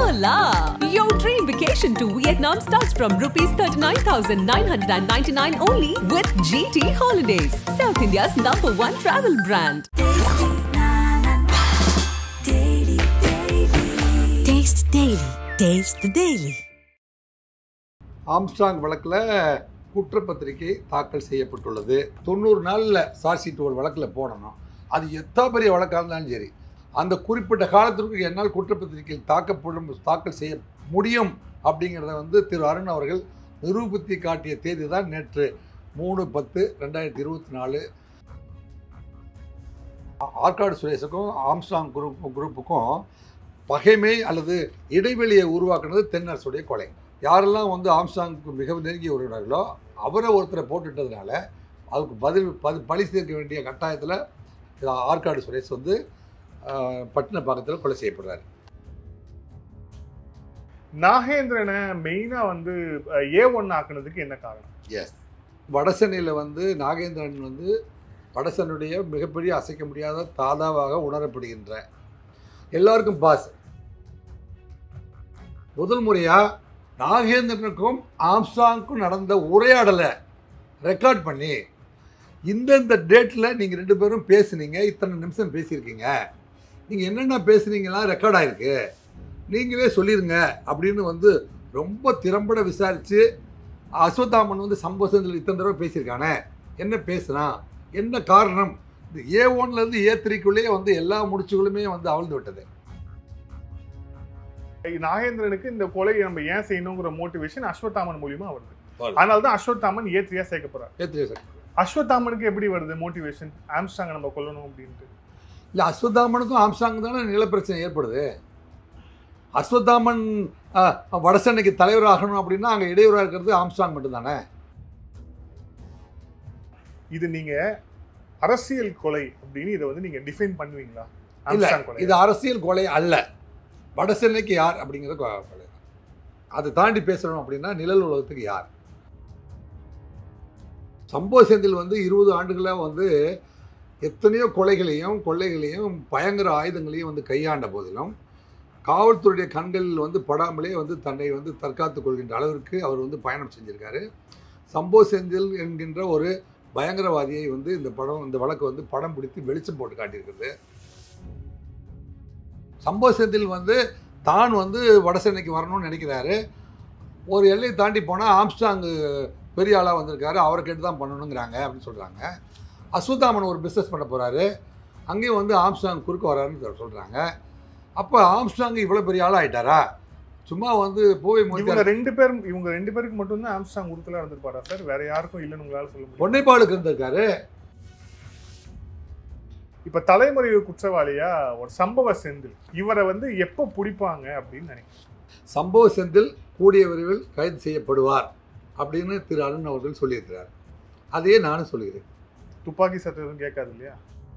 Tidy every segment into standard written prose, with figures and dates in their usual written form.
Voila! Your dream vacation to Vietnam starts from rupees 39,999 only with GT Holidays, South India's #1 travel brand. Taste Daily. Taste the Daily. Armstrong வழக்கில் குற்றப்பத்திரிகை தாக்கல் செய்யப்பட்டுள்ளது. 90 நாளில் charge sheet ஒரு வழக்கில் போடணும். அது எத்தனை பெரிய வழக்காக இருந்தாலும் சரி, அந்த குறிப்பிட்ட காலத்திற்கு என்னால் குற்றப்பத்திரிகை தாக்கல் செய்ய முடியும் அப்படிங்கிறத திரு அருண் அவர்கள் நிரூபித்து காட்டிய தேதி தான் நேற்று 3/10/2024. ஆற்காடு சுரேஷுக்கும் ஆம்ஸ்ட்ராங் குரூப்புக்கும் பகைமை அல்லது இடைவெளியை உருவாக்குனது தென்னரசுடைய கொலை. யாரெல்லாம் ஆம்ஸ்ட்ராங்குக்கு மிக நெருங்கிய உறவினர்களோ அவரை ஒருத்தரை போட்டுட்டதுனால அதுக்கு பழி சேர்க்க வேண்டிய கட்டாயத்தில் ஆற்காடு சுரேஷ் பட்டினப்பாக்கத்தில் கொலை செய்யப்படுறாரு. நாகேந்திரனை மெயினாக A1 ஆக்குனதுக்கு என்ன காரணம்? எஸ், வடசென்னையில் நாகேந்திரன் வடசென்னையுடைய மிகப்பெரிய அசைக்க முடியாத தாதாவாக உணரப்படுகின்ற எல்லாருக்கும் பாஸ். முதல் முறையாக நாகேந்திரனுக்கும் ஆம்ஸ்ட்ராங்குக்கும் நடந்த உரையாடலை ரெக்கார்ட் பண்ணி இந்தந்த டேட்டில் நீங்கள் 2 பேரும் பேசுனீங்க, இத்தனை நிமிஷம் பேசியிருக்கீங்க, நீங்கள் என்னென்ன பேசுனீங்கலாம் ரெக்கார்ட் ஆகிருக்கு, நீங்களே சொல்லிடுங்க அப்படின்னு ரொம்ப திறம்பட விசாரித்து அஸ்வத்தாமன் சம்பவத்தில் இத்தனை தடவை பேசியிருக்கானே, என்ன பேசுகிறான், என்ன காரணம், இந்த A1லேருந்து A3க்குள்ளேயே எல்லா முடிச்சுகளுமே அவிழ்ந்து விட்டது. நாகேந்திரனுக்கு இந்த கொலை நம்ம ஏன் செய்யணுங்கிற மோட்டிவேஷன் அஸ்வத்தாமன் மூலியமா வருது. அதனால தான் அஸ்வத்தாமன் A3 சேர்க்கப்படுறாரு. அஸ்வத்தாமனுக்கு எப்படி வருது மோட்டிவேஷன், ஆம்ஸ்ட்ராங்கை நம்ம கொல்லணும் அப்படின்ட்டு? இல்லை, அஸ்வத்தாமனுக்கும் ஆம்ஸ்ட்ராங் தானே நிலப்பிரச்சனை ஏற்படுது. அஸ்வத்தாமன் வடசென்னைக்கு தலைவர் ஆகணும் அப்படின்னா அங்கே இடையூறாக இருக்கிறது ஆம்ஸ்ட்ராங் மட்டும்தானே. இது நீங்க அரசியல் கொலை அப்படின்னு இதை நீங்க டிஃபைன் பண்ணுவீங்களா? இல்லை, இது அரசியல் கொலை அல்ல, வடசென்னைக்கு யார் அப்படிங்கிற கொலை. அதை தாண்டி பேசணும் அப்படின்னா நிழல் உலகத்துக்கு யார். சம்பவ செந்தில் 20 ஆண்டுகளாக எத்தனையோ கொள்ளைகளையும் பயங்கர ஆயுதங்களையும் கையாண்ட போதிலும் காவல்துறையுடைய கண்களில் படாமலே தன்னை தற்காத்துக் கொள்கின்ற அளவிற்கு அவர் பயணம் செஞ்சிருக்காரு. சம்பவ செந்தில் என்கின்ற ஒரு பயங்கரவாதியை இந்த வழக்கு படம் பிடித்து வெளிச்சம் போட்டு காட்டியிருக்கிறது. சம்பவ செந்தில் தான் வடசென்னைக்கு வரணும்னு நினைக்கிறாரு. ஒரு எல்லை தாண்டி போனால் ஆம்ஸ்ட்ராங் பெரிய ஆளாக வந்திருக்காரு, அவரை கேட்டு தான் பண்ணணுங்கிறாங்க அப்படின்னு சொல்கிறாங்க. அஸ்வத்தாமன் ஒரு பிஸ்னஸ் பண்ண போகிறாரு, அங்கேயும் ஆம்ஸ்ட்ராங் குறுக்க வராருன்னு சொல்கிறாங்க. அப்போ ஆம்ஸ்ட்ராங் இவ்வளோ பெரிய ஆளாக ஆகிட்டாரா? சும்மா போய் இவங்க ரெண்டு பேருக்கு மட்டும்தான் ஆம்ஸ்ட்ராங் உறுத்தலாக இருந்திருப்பாரா சார்? வேற யாருக்கும் இல்லைன்னு உங்களால் சொல்ல முடியும்? பொன்னைப்பாலுக்கு இருந்திருக்காரு. இப்போ தலைமுறை குற்றவாளியா ஒரு சம்பவ செந்தில், இவரை எப்போ பிடிப்பாங்க அப்படின்னு நினைக்கிறேன்? சம்பவ செந்தில் கூடிய விரைவில் கைது செய்யப்படுவார் அப்படின்னு திரு அருண் அவர்கள் சொல்லியிருக்கிறார். அதையே நானும் சொல்கிறேன். துப்பாக்கி சத்தம் எதுவும் கேட்காது இல்லையா?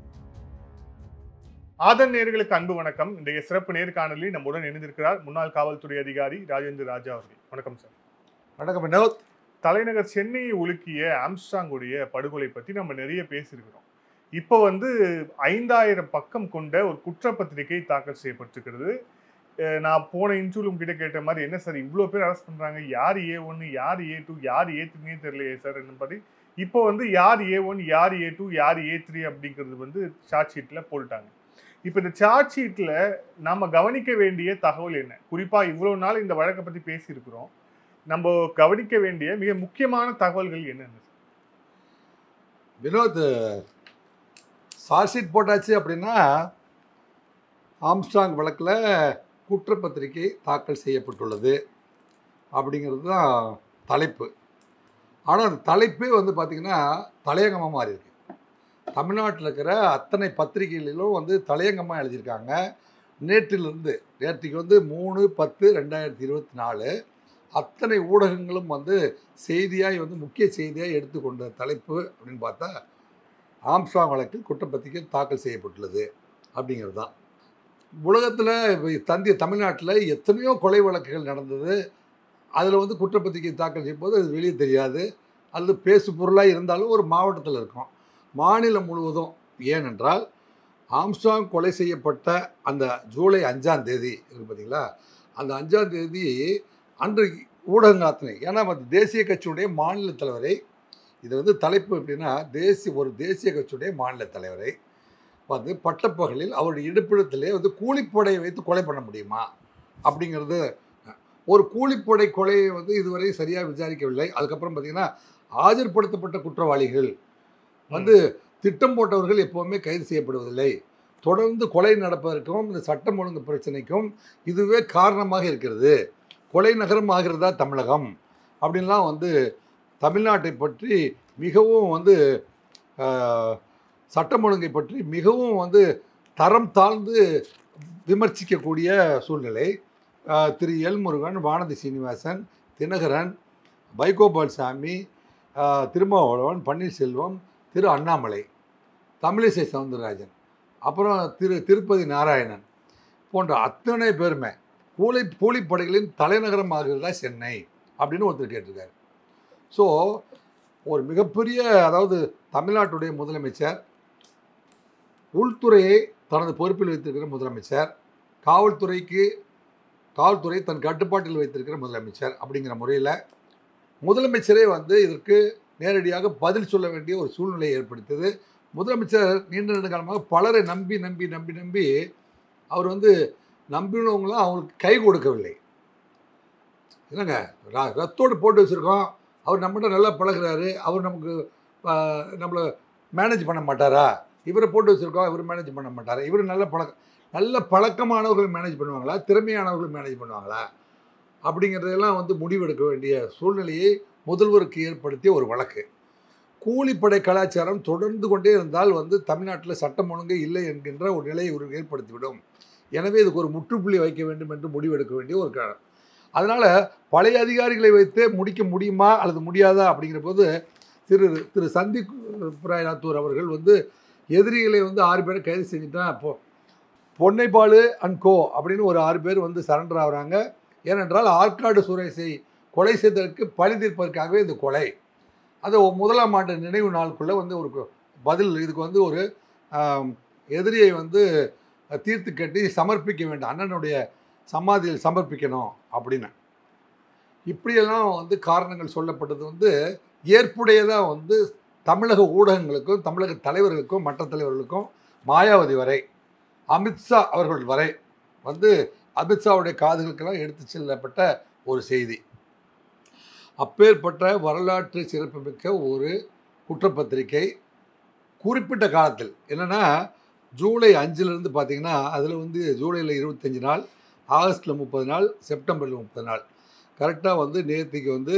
ஆதன் நேயர்களுக்கு அன்பு வணக்கம். இன்றைய சிறப்பு நேர்காணலில் நம்முடன் இணைந்திருக்கிறார் முன்னாள் காவல்துறை அதிகாரி ராஜேந்திர ராஜா அவர்கள். வணக்கம் சார். வணக்கம் வினோத். தலைநகர் சென்னையை உலுக்கிய ஆம்ஸ்ட்ராங்குடைய படுகொலை பற்றி நம்ம நிறைய பேசியிருக்கிறோம். இப்போ 5000 பக்கம் கொண்ட ஒரு குற்றப்பத்திரிகை தாக்கல் செய்யப்பட்டிருக்கிறது. நான் போன இன்டர்வியூ கிட்ட கேட்ட மாதிரி, என்ன சார் இவ்வளோ பேர் அரெஸ்ட் பண்ணுறாங்க, யார் A1 யார் A2 யார் A3 தெரியலையே சார் என்பது. இப்போ யார் A1 யார் A2 யார் A3 அப்படிங்கிறது சார்ஜ் ஷீட்டில் போட்டுட்டாங்க. இப்போ இந்த சார்ஜ் ஷீட்டில் நம்ம கவனிக்க வேண்டிய தகவல் என்ன? குறிப்பாக இவ்வளோ நாள் இந்த வழக்கை பற்றி பேசியிருக்கிறோம், நம்ம கவனிக்க வேண்டிய மிக முக்கியமான தகவல்கள் என்னென்ன வினோத்? சார்ஜ் ஷீட் போட்டாச்சு அப்படின்னா ஆம்ஸ்ட்ராங் வழக்கில் குற்றப்பத்திரிகை தாக்கல் செய்யப்பட்டுள்ளது அப்படிங்கிறது தான் தலைப்பு. ஆனால் அந்த தலைப்பே பார்த்திங்கன்னா தலையங்கமாக மாறி இருக்கு. தமிழ்நாட்டில் இருக்கிற அத்தனை பத்திரிகைகளிலும் தலையங்கமாக எழுதியிருக்காங்க. நேற்றுக்கு 3/10/2024 அத்தனை ஊடகங்களும் செய்தியாக முக்கிய செய்தியாக எடுத்துக்கொண்ட தலைப்பு அப்படின்னு பார்த்தா ஆம்ஸ்ட்ராங் வழக்கில் குற்றப்பத்திரிகை தாக்கல் செய்யப்பட்டுள்ளது அப்படிங்கிறது தான். உலகத்தில் தமிழ்நாட்டில் எத்தனையோ கொலை வழக்குகள் நடந்தது. அதில் குற்றப்பத்திரிகை தாக்கல் செய்யும்போது அது வெளியே தெரியாது, அல்லது பேசு பொருளாக இருந்தாலும் ஒரு மாவட்டத்தில் இருக்கும். மாநிலம் முழுவதும், ஏனென்றால் ஆம்ஸ்ட்ராங் கொலை செய்யப்பட்ட அந்த ஜூலை 5ஆம் தேதி இருக்குது பார்த்தீங்களா, அந்த 5ஆம் தேதி அன்று ஊடகங்கள் அத்தனை, ஏன்னா தேசிய கட்சியுடைய மாநில தலைவரை, இது வந்து தலைப்பு எப்படின்னா, ஒரு தேசிய கட்சியுடைய மாநில தலைவரை வந்து பட்டப்பகலில் அவருடைய இருப்பிடத்திலே வந்து கூலிப்படையை வைத்து கொலை பண்ண முடியுமா அப்படிங்கிறது. ஒரு கூலிப்படை கொலையை வந்து இதுவரை சரியாக விசாரிக்கவில்லை. அதுக்கப்புறம் பார்த்தீங்கன்னா ஆஜர்படுத்தப்பட்ட குற்றவாளிகள் வந்து திட்டம் போட்டவர்கள் எப்போவுமே கைது செய்யப்படுவதில்லை. தொடர்ந்து கொலை நடப்பதற்கும் இந்த சட்டம் ஒழுங்கு பிரச்சனைக்கும் இதுவே காரணமாக இருக்கிறது. கொலை நகரம் ஆகிறதா தமிழகம் அப்படின்லாம் வந்து தமிழ்நாட்டை பற்றி மிகவும் வந்து சட்டம் ஒழுங்கை பற்றி மிகவும் வந்து தரம் தாழ்ந்து விமர்சிக்கக்கூடிய சூழ்நிலை. திரு எல் முருகன், வானதி சீனிவாசன், தினகரன், வைகோபால் சாமி, திருமாவளவன், பன்னீர்செல்வம், திரு அண்ணாமலை, தமிழிசை சவுந்தரராஜன், அப்புறம் திருப்பதி நாராயணன் போன்ற அத்தனை பேருமே கூலிப்படைகளின் தலைநகரம் ஆகிறதா சென்னை அப்படின்னு ஒருத்தர் கேட்டிருக்காரு. ஸோ ஒரு மிகப்பெரிய, அதாவது தமிழ்நாட்டுடைய முதலமைச்சர், உள்துறையை தனது பொறுப்பில் வைத்திருக்கிற முதலமைச்சர், காவல்துறை தன் கட்டுப்பாட்டில் வைத்திருக்கிற முதலமைச்சர் அப்படிங்கிற முறையில் முதலமைச்சரே வந்து இதற்கு நேரடியாக பதில் சொல்ல வேண்டிய ஒரு சூழ்நிலையை ஏற்படுத்தியது. முதலமைச்சர் நீண்ட நெடுங்காலமாக பலரை நம்பி அவர் வந்து நம்பினவங்களாம் அவங்களுக்கு கை கொடுக்கவில்லை. இல்லைங்க, ரத்தோடு போட்டு வச்சுருக்கோம், அவர் நம்மகிட்ட நல்லா பழகிறாரு, அவர் நம்மளை மேனேஜ் பண்ண மாட்டாரா, இவரை போட்டு வச்சுருக்கோம், இவர் மேனேஜ் பண்ண மாட்டாரா, இவர் நல்ல பழக்கமானவர்கள் மேனேஜ் பண்ணுவாங்களா, திறமையானவர்கள் மேனேஜ் பண்ணுவாங்களா அப்படிங்கிறதெல்லாம் வந்து முடிவெடுக்க வேண்டிய சூழ்நிலையை முதல்வருக்கு ஏற்படுத்திய ஒரு வழக்கு. கூலிப்படை கலாச்சாரம் தொடர்ந்து கொண்டே இருந்தால் வந்து தமிழ்நாட்டில் சட்டம் ஒழுங்கு இல்லை என்கின்ற ஒரு நிலையை ஏற்படுத்திவிடும். எனவே இதுக்கு ஒரு முற்றுப்புள்ளி வைக்க வேண்டும் என்று முடிவெடுக்க வேண்டிய ஒரு காலம். அதனால் பழைய அதிகாரிகளை வைத்தே முடிக்க முடியுமா அல்லது முடியாதா அப்படிங்கிற போது திரு சந்தீப் ராய் ராத்தூர் அவர்கள் வந்து எதிரிகளை வந்து 6 பேரை கைது செஞ்சுட்டான். அப்போது பொன்னைபாலு அண்ட் கோ அப்படின்னு ஒரு 6 பேர் வந்து சரண்டர் ஆகிறாங்க. ஏனென்றால் ஆற்காடு சுரேஷை கொலை செய்ததற்கு பழி தீர்ப்பதற்காகவே இந்த கொலை. அது 1ஆம் ஆண்டு நினைவு நாளுக்குள்ளே வந்து ஒரு பதில், இதுக்கு வந்து ஒரு எதிரியை வந்து தீர்த்து கட்டி சமர்ப்பிக்க வேண்டும், அண்ணனுடைய சமாதியில் சமர்ப்பிக்கணும் அப்படின்னு இப்படியெல்லாம் வந்து காரணங்கள் சொல்லப்பட்டது வந்து ஏற்புடையதாக வந்து தமிழக ஊடகங்களுக்கும் தமிழக தலைவர்களுக்கும் மற்ற தலைவர்களுக்கும் மாயாவதி வரை அமித்ஷா அவர்கள் வரை வந்து அமித்ஷாவுடைய காதுகளுக்கெல்லாம் எடுத்து செல்லப்பட்ட ஒரு செய்தி. அப்பேற்பட்ட வரலாற்று சிறப்புமிக்க ஒரு குற்றப்பத்திரிகை குறிப்பிட்ட காலத்தில் என்னென்னா ஜூலை 5லேருந்து பார்த்தீங்கன்னா அதில் வந்து ஜூலையில் 25 நாள், ஆகஸ்ட்டில் 30 நாள், செப்டம்பரில் 30 நாள், கரெக்டாக வந்து நேற்றுக்கு வந்து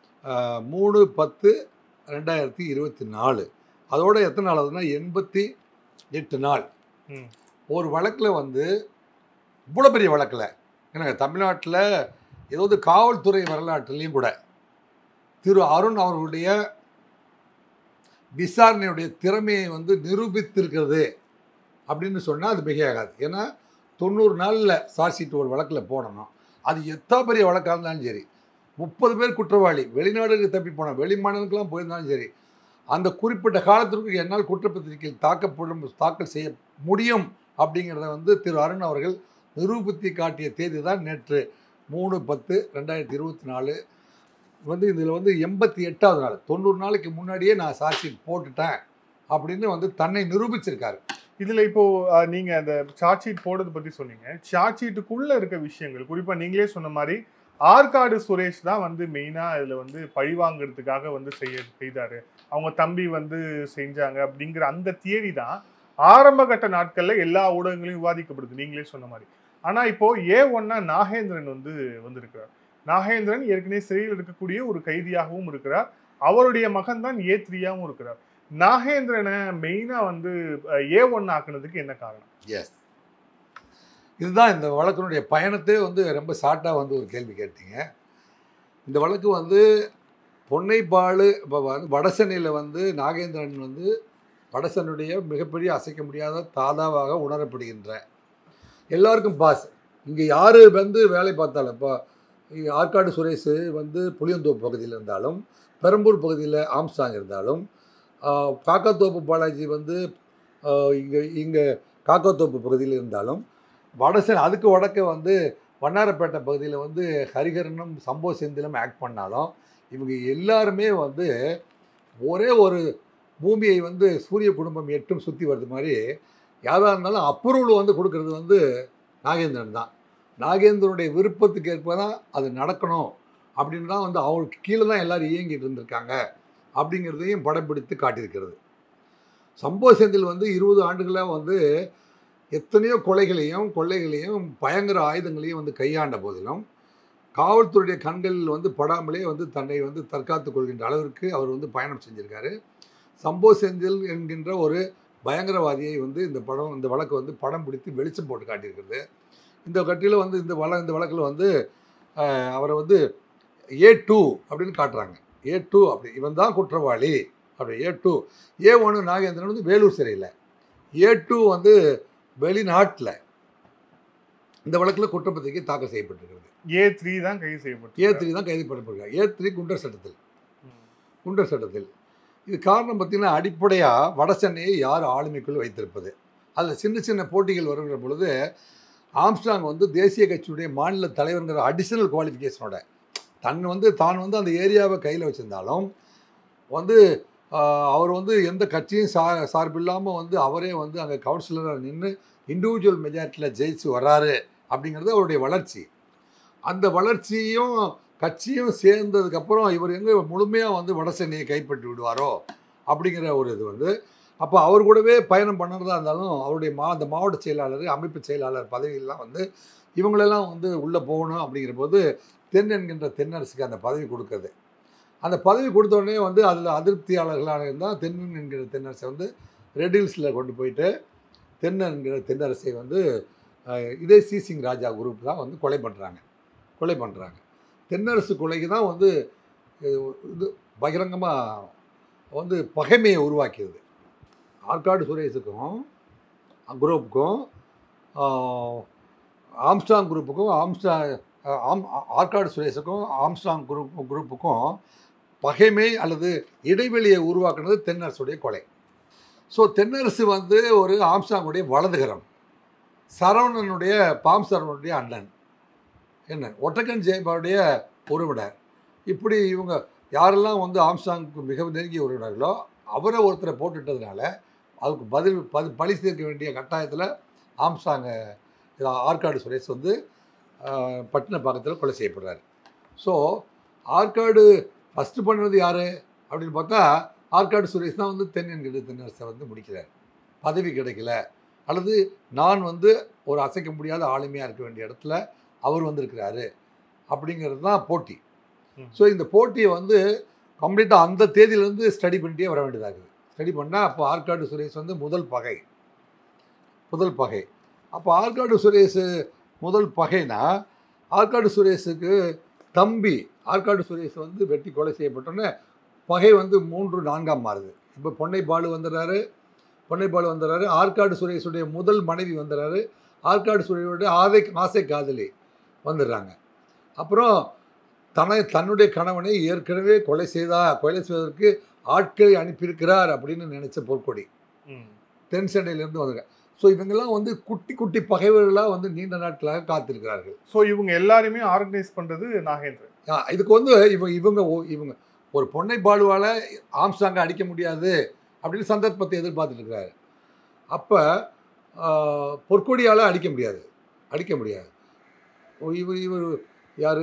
3/10/2024. அதோட எத்தனை நாள் ஆகுதுன்னா 88 நாள். ஒரு வழக்கில் வந்து இவ்வளோ பெரிய வழக்கில் ஏன்னா தமிழ்நாட்டில் ஏதாவது காவல்துறை வரலாற்றுலேயும் கூட திரு அருண் அவர்களுடைய விசாரணையுடைய திறமையை வந்து நிரூபித்திருக்கிறது அப்படின்னு சொன்னால் அது மிகையாகாது. ஏன்னா 90 நாளில் சார்ஜ் ஷீட் ஒரு வழக்கில் போடணும். அது எத்தனை பெரிய வழக்காக இருந்தாலும் சரி, 30 பேர் குற்றவாளி வெளிநாடுகளுக்கு தப்பி போனோம், வெளி மாநிலங்களுக்கெல்லாம் போயிருந்தாலும் சரி, அந்த குறிப்பிட்ட காலத்திற்கு என்னால் குற்றப்பத்திரிகையில் தாக்கல் செய்ய முடியும் அப்படிங்கிறத வந்து திரு அருண் அவர்கள் நிரூபித்து காட்டிய தேதி தான் நேற்று 3/10/2024 வந்து இதில் வந்து 88வது நாள். 90 நாளைக்கு முன்னாடியே நான் சார்ஜ் ஷீட் போட்டுட்டேன் அப்படின்னு வந்து தன்னை நிரூபிச்சிருக்காரு. இதில் இப்போ நீங்கள் அந்த சார்ஜ் ஷீட் போடுறதை பற்றி சொன்னீங்க. சார்ஜ் ஷீட்டுக்குள்ளே இருக்க விஷயங்கள் குறிப்பாக நீங்களே சொன்ன மாதிரி ஆற்காடு சுரேஷ் தான் வந்து மெயினாக இதில் வந்து பழிவாங்கிறதுக்காக வந்து செய்தார், அவங்க தம்பி வந்து செஞ்சாங்க அப்படிங்கிற அந்த தியரி தான் ஆரம்ப கட்ட நாட்களில் எல்லா ஊடகங்களையும் விவாதிக்கப்படுது, நீங்களே சொன்ன மாதிரி. ஆனால் இப்போ A1 நாகேந்திரன் வந்து வந்திருக்கிறார். நாகேந்திரன் ஏற்கனவே சிறையில் இருக்கக்கூடிய ஒரு கைதியாகவும் இருக்கிறார், அவருடைய மகன் தான் A3ஆகவும் இருக்கிறார். நாகேந்திரனை மெயினாக வந்து A1 ஆக்குனதுக்கு என்ன காரணம்? எஸ், இதுதான் இந்த வழக்கினுடைய பயணத்தை வந்து ரொம்ப ஷார்ட்டாக வந்து ஒரு கேள்வி கேட்டீங்க. இந்த வழக்கு வந்து பொன்னைபாலு இப்போ வந்து வடசென்னையில் வந்து நாகேந்திரன் வந்து வடசென்னுடைய மிகப்பெரிய அசைக்க முடியாத தாதாவாக உணரப்படுகின்ற எல்லாருக்கும் பாஸ். இங்கே யார் வந்து வேலை பார்த்தாலும், இப்போ ஆற்காடு சுரேஷ் வந்து புளியந்தோப்பு பகுதியில் இருந்தாலும், பெரம்பூர் பகுதியில் ஆம்ஸ்டாங் இருந்தாலும், காக்காத்தோப்பு பாலாஜி வந்து இங்கே காக்காத்தோப்பு பகுதியில் இருந்தாலும், வடசென்னை அதுக்கு வடக்க வந்து வண்ணாரப்பேட்டை பகுதியில் வந்து ஹரிஹரனும் சம்போ செந்திலும் ஆக்ட் பண்ணாலும் இவங்க எல்லாருமே வந்து ஒரே ஒரு பூமியை வந்து சூரிய குடும்பம் எட்டும் சுற்றி வருது மாதிரி யாராக இருந்தாலும் அப்ரூவல் வந்து கொடுக்கறது வந்து நாகேந்திரன் தான். நாகேந்திரனுடைய விருப்பத்துக்கு ஏற்ப தான் அது நடக்கணும் அப்படின்னு தான் வந்து அவங்களுக்கு கீழே தான் எல்லோரும் இயங்கிட்டு இருந்திருக்காங்க அப்படிங்கிறதையும் படம் பிடித்து காட்டியிருக்கிறது. சம்போ செந்தில் வந்து 20 ஆண்டுகளாக வந்து எத்தனையோ கொலைகளையும் கொள்ளைகளையும் பயங்கர ஆயுதங்களையும் வந்து கையாண்ட போதிலும் காவல்துறையுடைய கண்களில் வந்து படாமலே வந்து தன்னை வந்து தற்காத்து கொள்கின்ற அளவிற்கு அவர் வந்து பயணம் செஞ்சுருக்காரு. சம்போ செந்தில் என்கின்ற ஒரு பயங்கரவாதியை வந்து இந்த வழக்கு வந்து படம் பிடித்து வெளிச்சம் போட்டு காட்டியிருக்கிறது. இந்த கட்டியில் வந்து இந்த வழக்கில் வந்து அவரை வந்து A2 அப்படின்னு காட்டுறாங்க. A2 அப்படி இவன் தான் குற்றவாளி அப்படி. A2 A1 நாகேந்திரன் வந்து வேலூர் சிறையில், A2 வந்து வெளிநாட்டில் இந்த வழக்கில் குற்றப்பத்திரிகை தாக்கல் செய்யப்பட்டிருக்கிறது. A3 தான் கைது செய்யப்பட்டு A3 தான் கைது பண்ணப்பட்டிருக்காங்க. A3 குண்டர் சட்டத்தில் இது காரணம் பார்த்தீங்கன்னா அடிப்படையாக வட சென்னையை யார் ஆளுமைக்குள் வைத்திருப்பது. அதில் சின்ன சின்ன போட்டிகள் வருகிற பொழுது ஆம்ஸ்ட்ராங் வந்து தேசிய கட்சியுடைய மாநில தலைவருங்கிற அடிஷனல் குவாலிஃபிகேஷனோட தான் வந்து அந்த ஏரியாவை கையில் வச்சுருந்தாலும் வந்து அவர் வந்து எந்த கட்சியும் சார்பில்லாமல் வந்து அவரே வந்து அங்கே கவுன்சிலராக நின்று இண்டிவிஜுவல் மெஜாரிட்டியில் ஜெயிச்சு வர்றாரு அப்படிங்கிறது அவருடைய வளர்ச்சி. அந்த வளர்ச்சியும் கட்சியும் சேர்ந்ததுக்கப்புறம் இவர் எங்கே முழுமையாக வந்து வட சென்னையை கைப்பற்றி விடுவாரோ அப்படிங்கிற ஒரு இது வந்து அப்போ அவர் கூடவே பயணம் பண்ணுறதா இருந்தாலும் அவருடைய அந்த மாவட்ட செயலாளர், அமைப்பு செயலாளர் பதவியெல்லாம் வந்து இவங்களெல்லாம் வந்து உள்ளே போகணும் அப்படிங்கிற போது தென் என்கின்ற தென்னரசுக்கு அந்த பதவி கொடுக்குறது. அந்த பதவி கொடுத்தோடனே வந்து அதில் அதிருப்தியாளர்களாக இருந்தால் தென் என்கிற தென்னரசை வந்து ரெட் ஹில்ஸில் கொண்டு போயிட்டு தென் என்கிற தென்னரசை வந்து இதே சிசிங் ராஜா குரூப் தான் வந்து கொலை பண்ணுறாங்க. தென்னரசு கொலைக்கு தான் வந்து இது பகிரங்கமாக வந்து பகைமையை உருவாக்கியது. ஆற்காடு சுரேஷுக்கும் குரூப்புக்கும் ஆம்ஸ்ட்ராங் குரூப்புக்கும் ஆற்காடு சுரேஷுக்கும் ஆம்ஸ்ட்ராங் குரூப்புக்கும் பகைமை அல்லது இடைவெளியை உருவாக்குனது தென்னரசுடைய கொலை. ஸோ தென்னரசு வந்து ஒரு ஆம்ஸ்ட்ராங்குடைய வலதுகரம், சரவணனுடைய சரவணனுடைய அண்ணன், என்ன ஒட்டக்கன் ஜெயபாவுடைய உறவினர். இப்படி இவங்க யாரெல்லாம் வந்து ஆம்ஸ்ட்ராங்குக்கு மிக நெருங்கிய உறவினர்களோ அவரை ஒருத்தரை போட்டுட்டதுனால அதுக்கு பழி சேர்க்க வேண்டிய கட்டாயத்தில் ஆற்காடு சுரேஷ் வந்து பட்டினப்பாக்கத்தில் கொலை செய்யப்படுறாரு. ஸோ ஆற்காடு ஃபஸ்ட்டு பண்ணுறது யார் அப்படின்னு பார்த்தா ஆற்காடு சுரேஷ் தான் வந்து தென்னரசை வந்து முடிக்கிறார். பதவி கிடைக்கல அல்லது நான் வந்து ஒரு அசைக்க முடியாத ஆளுமையாக இருக்க வேண்டிய இடத்துல அவர் வந்திருக்கிறாரு அப்படிங்கிறது தான் போட்டி. ஸோ இந்த போட்டியை வந்து கம்ப்ளீட்டாக அந்த தேதியிலேருந்து ஸ்டடி பண்ணிட்டே வர வேண்டியதாகுது. ஸ்டடி பண்ணால் அப்போ ஆற்காடு சுரேஷ் வந்து முதல் பகை. அப்போ ஆற்காடு சுரேஷ் முதல் பகைனா ஆற்காடு சுரேஷுக்கு தம்பி ஆற்காடு சுரேஷ் வந்து வெட்டி கொலை செய்யப்பட்டோன்னே பகை வந்து 3-4 மாறுது. இப்போ பொன்னை பாலு வந்துடுறாரு. ஆற்காடு சுரேஷுடைய முதல் மனைவி வந்துடுறாரு. ஆற்காடு சுரேஷுடைய ஆசை காதலி வந்துடுறாங்க. அப்புறம் தன்னுடைய கணவனை ஏற்கனவே கொலை செய்வதற்கு ஆட்களை அனுப்பியிருக்கிறார் அப்படின்னு நினைச்ச பொற்கொடி தென் சென்னையிலேருந்து வந்துருக்காங்க. ஸோ இவங்கெல்லாம் வந்து குட்டி பகைவர்களாக வந்து நீண்ட நாட்களாக காத்திருக்கிறார்கள். ஸோ இவங்க எல்லாருமே ஆர்கனைஸ் பண்ணுறது நாகேந்திரன். இதுக்கு வந்து இவங்க ஒரு பொன்னை பாலுவால் ஆம்ஸ்ட்ராங்கை அடிக்க முடியாது அப்படின்னு சந்தர்ப்பத்தை எதிர்பார்த்துட்டு இருக்கிறாரு. அப்போ பொற்கொடியால் அடிக்க முடியாது. இவர் யார்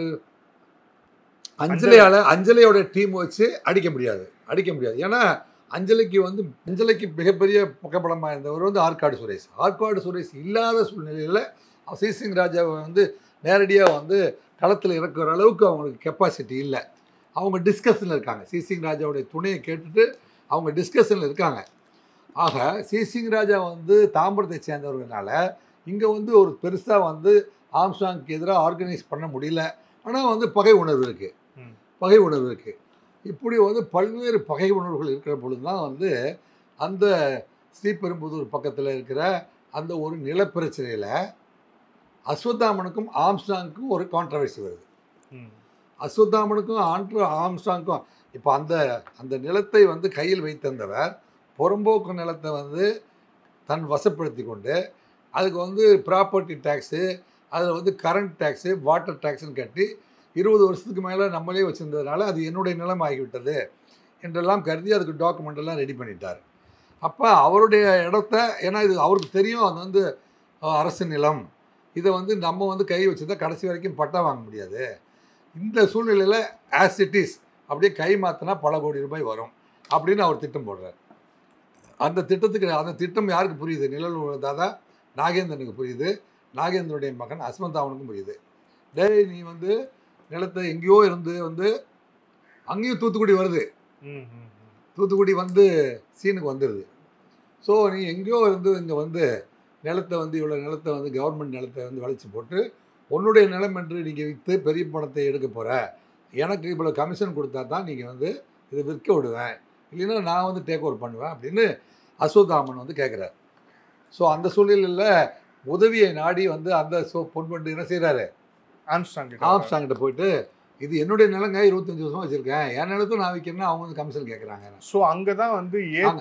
அஞ்சலியோட டீம் வச்சு அடிக்க முடியாது. ஏன்னா அஞ்சலிக்கு மிகப்பெரிய புகைப்படமாக இருந்தவர் வந்து ஆற்காடு சுரேஷ் இல்லாத சூழ்நிலையில் சிசிங் ராஜாவை வந்து நேரடியாக வந்து களத்தில் இறக்குற அளவுக்கு அவங்களுக்கு கெப்பாசிட்டி இல்லை. அவங்க டிஸ்கஷனில் இருக்காங்க. சிசிங் ராஜாவுடைய துணையை கேட்டுட்டு அவங்க டிஸ்கஷனில் இருக்காங்க. ஆக சிசிங் ராஜா வந்து தாம்பரத்தை சேர்ந்தவர்களால இங்கே வந்து ஒரு பெருசாக வந்து ஆம்ஸ்ட்ராங்க்கு எதிராக ஆர்கனைஸ் பண்ண முடியல. ஆனால் வந்து பகை உணர்வு இருக்குது. இப்படி வந்து பல்வேறு பகை உணர்வுகள் இருக்கிற பொழுது தான் வந்து அந்த ஸ்ரீபெரும்புதூர் பக்கத்தில் இருக்கிற அந்த ஒரு நிலப்பிரச்சனையில் அஸ்வத்தாமனுக்கும் ஆம்ஸ்ட்ராங்க்கும் ஒரு கான்ட்ரவர்சி வருது. அஸ்வத்தாமனுக்கும் ஆம்ஸ்ட்ராங்க்கும் இப்போ அந்த நிலத்தை வந்து கையில் வைத்திருந்தவர் புறம்போக்கு நிலத்தை வந்து தன் வசப்படுத்தி கொண்டு அதுக்கு வந்து ப்ராப்பர்ட்டி டேக்ஸு அதில் வந்து கரண்ட் டேக்ஸு வாட்டர் டேக்ஸ்ன்னு கட்டி 20 வருஷத்துக்கு மேலே நம்மளே வச்சுருந்ததுனால அது என்னுடைய நிலம் ஆகிவிட்டது என்றெல்லாம் கருதி அதுக்கு டாக்குமெண்ட் எல்லாம் ரெடி பண்ணிட்டார். அப்போ அவருடைய இடத்த, ஏன்னா இது அவருக்கு தெரியும் அது வந்து அரசு நிலம், இதை வந்து நம்ம வந்து கை வச்சுதான் கடைசி வரைக்கும் பட்டா வாங்க முடியாது. இந்த சூழ்நிலையில் ஆஸ் இட் இஸ் அப்படியே கை மாற்றினா பல கோடி ரூபாய் வரும் அப்படின்னு அவர் திட்டம் போடுறார். அந்த திட்டம் யாருக்கு புரியுது? நிழல் தாதா நாகேந்திரனுக்கு புரியுது, நாகேந்திரனுடைய மகன் அஸ்வந்தாமனுக்கும் புரியுது. டேய் நீ வந்து நிலத்தை எங்கேயோ இருந்து வந்து அங்கேயும் தூத்துக்குடி வருது, தூத்துக்குடி வந்து சீனுக்கு வந்துடுது. ஸோ நீ எங்கேயோ இருந்து இங்கே வந்து நிலத்தை வந்து இவ்வளோ நிலத்தை வந்து கவர்மெண்ட் நிலத்தை வந்து வளைச்சி போட்டு உன்னுடைய நிலம் என்று நீங்கள் விற்று பெரிய பணத்தை எடுக்க போகிற, எனக்கு இவ்வளோ கமிஷன் கொடுத்தா தான் நீங்கள் வந்து இதை விற்க விடுவேன், இல்லைன்னா நான் வந்து டேக் ஓவர் பண்ணுவேன் அப்படின்னு அஸ்வத்தாமன் வந்து கேட்குறாரு. ஸோ அந்த சூழ்நிலையில் உதவியை நாடி வந்து அந்த பொன்வண்டு என்ன செய்கிறாரு, ஆம்ஸ்ட்ராங்கிட்ட போயிட்டு இது என்னுடைய நிலங்க 25 வருஷம் வச்சிருக்கேன், என் நிலத்தை நான் விற்கிறேன்னா அவங்க வந்து கமிஷன் கேட்குறாங்க. ஸோ அங்கே தான் வந்து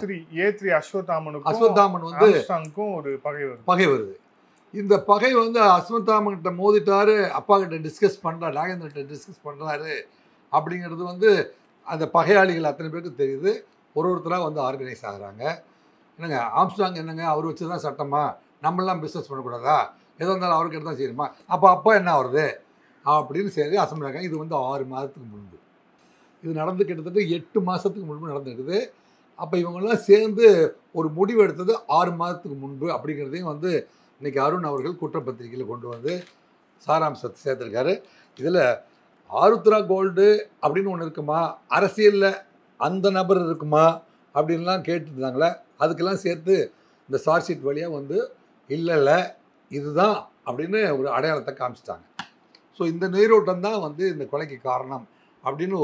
ஏ3 அஸ்வத்தாமன் வந்து ஒரு பகை வருது. இந்த பகை வந்து அஸ்வத்தாமன்கிட்ட மோதிட்டாரு, அப்பா கிட்ட டிஸ்கஸ் பண்ணுறாரு, நாகேந்திரகிட்ட டிஸ்கஸ் பண்ணுறாரு அப்படிங்கிறது வந்து அந்த பகையாளிகள் அத்தனை பேருக்கு தெரியுது. ஒருத்தராக வந்து ஆர்கனைஸ் ஆகுறாங்க. என்னங்க ஆம்ஸ்ட்ராங் என்னங்க அவர் வச்சு தான் சட்டமா, நம்மளாம் பிஸ்னஸ் பண்ணக்கூடாதா, எதோ இருந்தாலும் அவருக்கு எடுத்து தான் செய்யணுமா, அப்பா என்ன வருது அப்படின்னு சரி அசம்பிளாங்க. இது வந்து 6 மாதத்துக்கு முன்பு இது நடந்து, கிட்டத்தட்ட 8 மாதத்துக்கு முன்பு நடந்துருக்குது. அப்போ இவங்கெல்லாம் சேர்ந்து ஒரு முடிவு எடுத்தது 6 மாதத்துக்கு முன்பு அப்படிங்கிறதையும் வந்து இன்றைக்கி அருண் அவர்கள் குற்றப்பத்திரிகையில் கொண்டு வந்து சாராம்சத்தை சேர்த்துருக்காரு. இதில் ஆருத்ரா கோல்டு அப்படின்னு ஒன்று இருக்குமா, அரசியலில் அந்த நபர் இருக்குமா அப்படின்லாம் கேட்டுருந்தாங்களே, அதுக்கெல்லாம் சேர்த்து இந்த சார்ஜ் ஷீட் வழியாக வந்து இல்லை இதுதான் அப்படின்னு ஒரு அடையாளத்தை காமிச்சிட்டாங்க. ஸோ இந்த நீரோட்டம் தான் வந்து இந்த கொலைக்கு காரணம் அப்படின்னு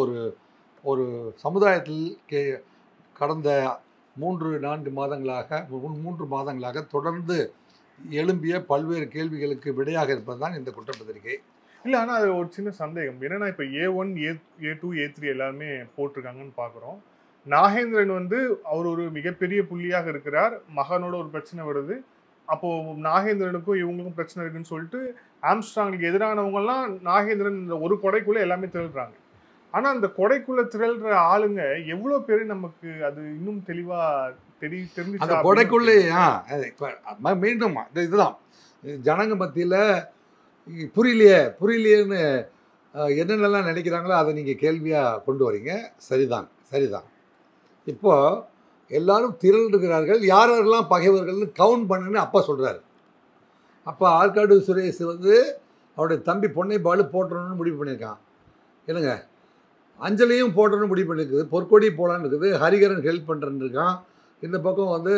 ஒரு சமுதாயத்தில் கடந்த 3-4 மாதங்களாக தொடர்ந்து எழும்பிய பல்வேறு கேள்விகளுக்கு விடையாக இருப்பது தான் இந்த குற்றப்பத்திரிகை. இல்லை, ஆனால் அது ஒரு சின்ன சந்தேகம் என்னன்னா, இப்போ A1 A2 A3 எல்லாமே போட்டிருக்காங்கன்னு பார்க்குறோம். நாகேந்திரன் வந்து அவர் ஒரு மிகப்பெரிய புள்ளியாக இருக்கிறார், மகனோட ஒரு பிரச்சனை வருது, அப்போது நாகேந்திரனுக்கும் இவங்களுக்கும் பிரச்சனை இருக்குன்னு சொல்லிட்டு ஆம்ஸ்ட்ராங்குக்கு எதிரானவங்கலாம் நாகேந்திரன் இந்த ஒரு கொடைக்குள்ளே எல்லாமே திரள்றாங்க. ஆனால் அந்த கொடைக்குள்ளே திரள்ற ஆளுங்க எவ்வளோ பேர் நமக்கு அது இன்னும் தெளிவாக தெரிஞ்சு அந்த கொடைக்குள்ளே மீண்டும் இதுதான் ஜனங்க மத்தியில் புரியலையேன்னு என்னென்னலாம் நினைக்கிறாங்களோ அதை நீங்கள் கேள்வியாக கொண்டு வரீங்க. சரிதான். இப்போது எல்லாரும் திரள்கிறார்கள், யாரெல்லாம் பகைவர்கள்னு கவுண்ட் பண்ணுன்னு அப்பா சொல்கிறாரு. அப்போ ஆற்காடு சுரேஷ் வந்து அவருடைய தம்பி பொன்னைபாலு போட்டணும்னு முடிவு பண்ணியிருக்கான். இல்லைங்க, அஞ்சலியும் போட்டணும்னு முடிவு பண்ணியிருக்குது, பொற்கொடி போகலான்னு இருக்குது, ஹரிகரன் ஹெல்ப் பண்ணுறன்னு இருக்கான். இந்த பக்கம் வந்து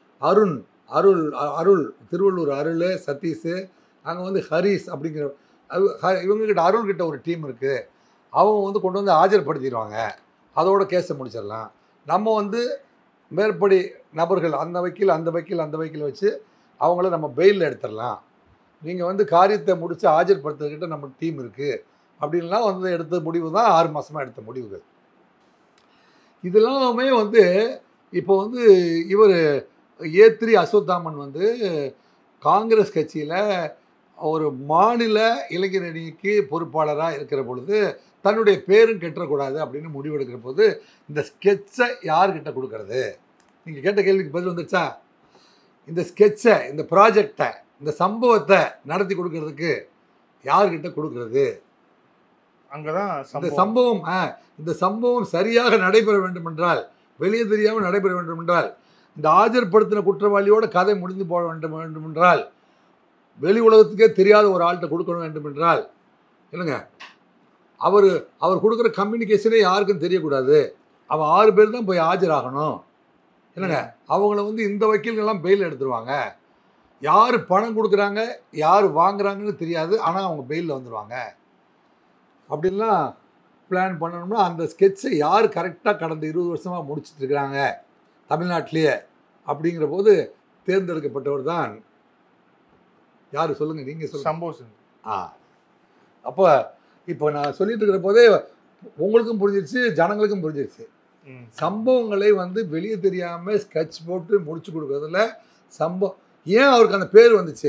அருள் திருவள்ளூர் அருள் சதீஷ், அங்கே வந்து ஹரிஸ் அப்படிங்கிற இவங்ககிட்ட அருள்கிட்ட ஒரு டீம் இருக்குது, அவங்க வந்து கொண்டு வந்து ஆஜர்படுத்திடுவாங்க, அதோட கேஸை முடிச்சிடலாம். நம்ம வந்து மேற்படி நபர்கள் அந்த வக்கீல் வச்சு அவங்கள நம்ம பெயிலில் எடுத்துடலாம், நீங்கள் வந்து காரியத்தை முடித்து ஆஜர்படுத்துறதுக்கிட்ட நம்ம டீம் இருக்குது அப்படின்லாம் வந்து எடுத்த முடிவு தான் 6 மாதமாக எடுத்த முடிவுகள். இதெல்லாமே வந்து இப்போ வந்து இவர் A3 அஸ்வத்தாமன் வந்து காங்கிரஸ் கட்சியில் ஒரு மாநில இளைஞர் அணிக்கு பொறுப்பாளராக இருக்கிற பொழுது தன்னுடைய பேரும் கெட்டக்கூடாது அப்படின்னு முடிவெடுக்கிற போது இந்த ஸ்கெட்சை யார்கிட்ட கொடுக்கறது? நீங்கள் கேட்ட கேள்விக்கு பதில் வந்துடுச்சா? இந்த ஸ்கெட்சை, இந்த ப்ராஜெக்டை, இந்த சம்பவத்தை நடத்தி கொடுக்கறதுக்கு யார்கிட்ட கொடுக்கறது? அங்கதான் இந்த சம்பவம் சரியாக நடைபெற வேண்டும் என்றால், வெளியே தெரியாமல் நடைபெற வேண்டும் என்றால், இந்த ஆஜர்படுத்தின குற்றவாளியோட கதை முடிந்து போக வேண்டும் என்றால், வெளி உலகத்துக்கே தெரியாத ஒரு ஆள்கிட்ட கொடுக்க வேண்டும் என்றால், இல்லைங்க, அவர் கொடுக்குற கம்யூனிகேஷனே யாருக்கும் தெரியக்கூடாது, அவன் 6 பேர் தான் போய் ஆஜராகணும். இல்லைங்க, அவங்கள வந்து இந்த வக்கீல்கள்லாம் பெயில் எடுத்துருவாங்க, யார் பணம் கொடுக்குறாங்க யார் வாங்குறாங்கன்னு தெரியாது, ஆனால் அவங்க பெயிலில் வந்துடுவாங்க அப்படின்லாம் பிளான் பண்ணணும்னா அந்த ஸ்கெட்சை யார் கரெக்டாக கடந்த 20 வருஷமாக முடிச்சுட்டு இருக்கிறாங்க தமிழ்நாட்டிலேயே அப்படிங்கிற போது தேர்ந்தெடுக்கப்பட்டவர் தான் யார் சொல்லுங்கள், நீங்கள் சொல்லுங்கள். சம்பவம். அப்போ இப்போ நான் சொல்லிட்டு இருக்கிற போதே உங்களுக்கும் புரிஞ்சிருச்சு, ஜனங்களுக்கும் புரிஞ்சிருச்சு. சம்பவங்களை வந்து வெளியே தெரியாமல் ஸ்கெட்ச் போட்டு முடிச்சு கொடுக்குறதுல ஏன் அவருக்கு அந்த பேர் வந்துச்சு?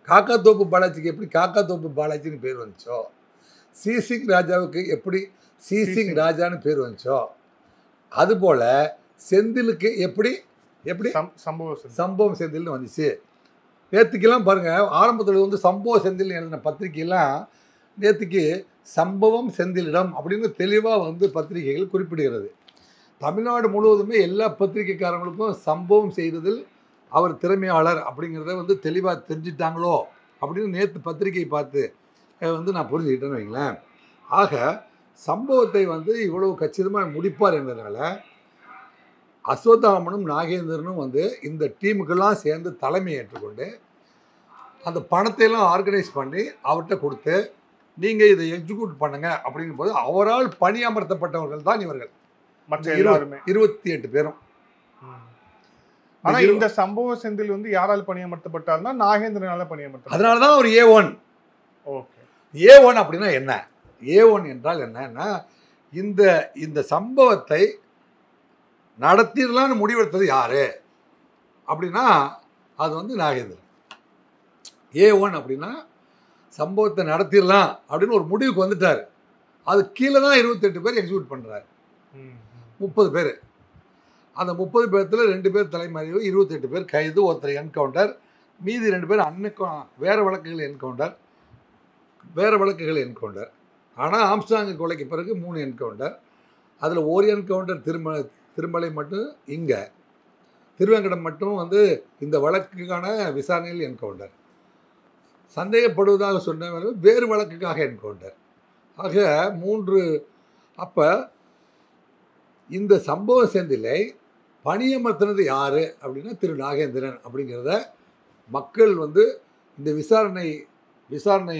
காக்காத்தோப்பு பாலாஜிக்கு எப்படி காக்காத்தோப்பு பாலாஜின்னு பேர் வந்துச்சோ, சிசிங் ராஜாவுக்கு எப்படி சிசிங் ராஜான்னு பேர் வந்துச்சோ, அதுபோல் செந்திலுக்கு எப்படி எப்படி சம்பவம் செந்தில்னு வந்துச்சு. நேற்றுக்கெல்லாம் பாருங்கள், ஆரம்பத்தில் வந்து சம்பவ செந்தில் எழுதின பத்திரிகையெல்லாம் நேற்றுக்கு சம்பவம் செந்திலிடம் அப்படின்னு தெளிவாக வந்து பத்திரிகைகள் குறிப்பிடுகிறது. தமிழ்நாடு முழுவதுமே எல்லா பத்திரிகைக்காரங்களுக்கும் சம்பவம் செய்ததில் அவர் திறமையாளர் அப்படிங்கிறத வந்து தெளிவாக தெரிஞ்சிட்டாங்களோ அப்படின்னு நேற்று பத்திரிகை பார்த்து வந்து நான் புரிஞ்சுக்கிட்டேன்னு வைங்களேன். ஆக சம்பவத்தை வந்து இவ்வளவு கச்சிதமாக முடிப்பார் என்றதுனால அஸ்வத்தாமனும் நாகேந்திரனும் வந்து இந்த டீமுக்கெல்லாம் சேர்ந்து தலைமை ஏற்றுக்கொண்டு அந்த பணத்தையெல்லாம் ஆர்கனைஸ் பண்ணி அவர்கிட்ட கொடுத்து நீங்கள் இதை எக்ஸிக்யூட் பண்ணுங்க அப்படிங்கும் போது அவரால் பணியமர்த்தப்பட்டவர்கள் தான் இவர்கள், மற்ற 28 பேரும். ஆனா இந்த சம்பவ செந்தில் வந்து யாரால் பணியமர்த்தப்பட்டார்னா நாகேந்திரனால பணியமர்த்த. அதனால தான் அவர் A1. ஓகே, A1 அப்படின்னா என்ன? A1 என்றால் என்னன்னா, இந்த இந்த சம்பவத்தை நடத்திடலான்னு முடிவெடுத்தது யாரு அப்படின்னா அது வந்து நாகேந்திரன். A1 அப்படின்னா சம்பவத்தை நடத்திடலாம் அப்படின்னு ஒரு முடிவுக்கு வந்துட்டார். அது கீழே தான் 28 பேர் எக்ஸிக்யூட் பண்ணுறாரு. 30 பேர். அந்த 30 பேர்த்தில் 2 பேர் தலைமறைவு, 28 பேர் கைது, ஒருத்தர் என்கவுண்டர், மீதி 2 பேர் வேறு வழக்குகள் என்கவுண்டர். ஆனால் ஆம்ஸ்ட்ராங் கொலைக்கு பிறகு 3 என்கவுண்டர். அதில் ஒரு என்கவுண்டர் திருமலை மட்டும், இங்கே திருவேங்கடம் மட்டும் வந்து இந்த வழக்குக்கான விசாரணையில் என்கவுண்டர். சந்தேகப்படுவதாக சொன்ன வேறு வழக்குக்காக என்கவுண்டர். ஆக 3. அப்போ இந்த சம்பவ செந்திலை பணியமர்த்தினது யார் அப்படின்னா திரு நாகேந்திரன் அப்படிங்கிறத மக்கள் வந்து இந்த விசாரணை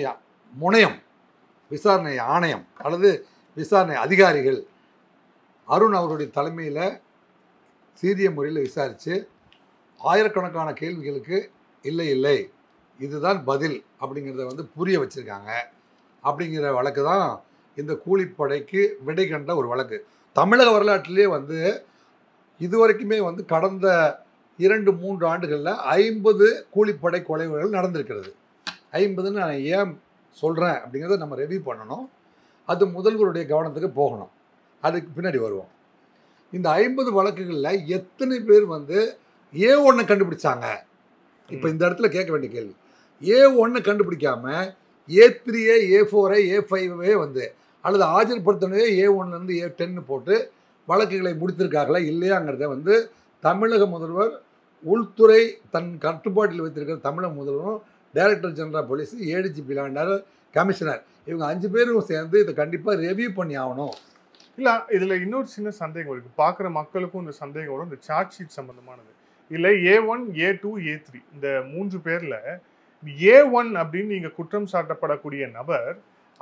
ஆணையம் அல்லது விசாரணை அதிகாரிகள் அருண் அவருடைய தலைமையில் சீரிய முறையில் விசாரித்து ஆயிரக்கணக்கான கேள்விகளுக்கு இல்லை இதுதான் பதில் அப்படிங்கிறத வந்து புரிய வச்சுருக்காங்க. அப்படிங்கிற வழக்கு தான் இந்த கூலிப்படைக்கு விடை கண்ட ஒரு வழக்கு. தமிழக வரலாற்றிலே வந்து இதுவரைக்குமே வந்து கடந்த 2-3 ஆண்டுகளில் 50 கூலிப்படை கொலைகள் நடந்திருக்கிறது. 50ன்னு நான் ஏன் சொல்கிறேன் அப்படிங்கிறத நம்ம ரெவியூ பண்ணணும். அது முதல்வருடைய கவனத்துக்கு போகணும். அதுக்கு பின்னாடி வருவோம். இந்த 50 வழக்குகளில் எத்தனை பேர் வந்து A1 கண்டுபிடிச்சாங்க? இப்போ இந்த இடத்துல கேட்க வேண்டிய கேள்வி. A1 கண்டுபிடிக்காமல் A3, A4, A5 வந்து அல்லது ஆஜர்படுத்தினதே A1லேருந்து A10 போட்டு வழக்குகளை முடித்திருக்காங்களா இல்லையாங்கிறத வந்து தமிழக முதல்வர், உள்துறை தன் கட்டுப்பாட்டில் வைத்திருக்கிற தமிழக முதல்வரும், director general police, ADGP law and order, commissioner, இவங்க 5 பேரும் சேர்ந்து இதை கண்டிப்பாக ரெவியூ பண்ணி ஆகணும். இல்லை, இதில் இன்னொரு சின்ன சந்தேகம் இருக்குது. பார்க்குற மக்களுக்கும் இந்த சந்தேகம் வரும். இந்த சார்ஜ் ஷீட் சம்மந்தமானது இல்லை. A1, A2, A3 இந்த 3 பேரில் A1 அப்படின்னு நீங்கள் குற்றம் சாட்டப்படக்கூடிய நபர்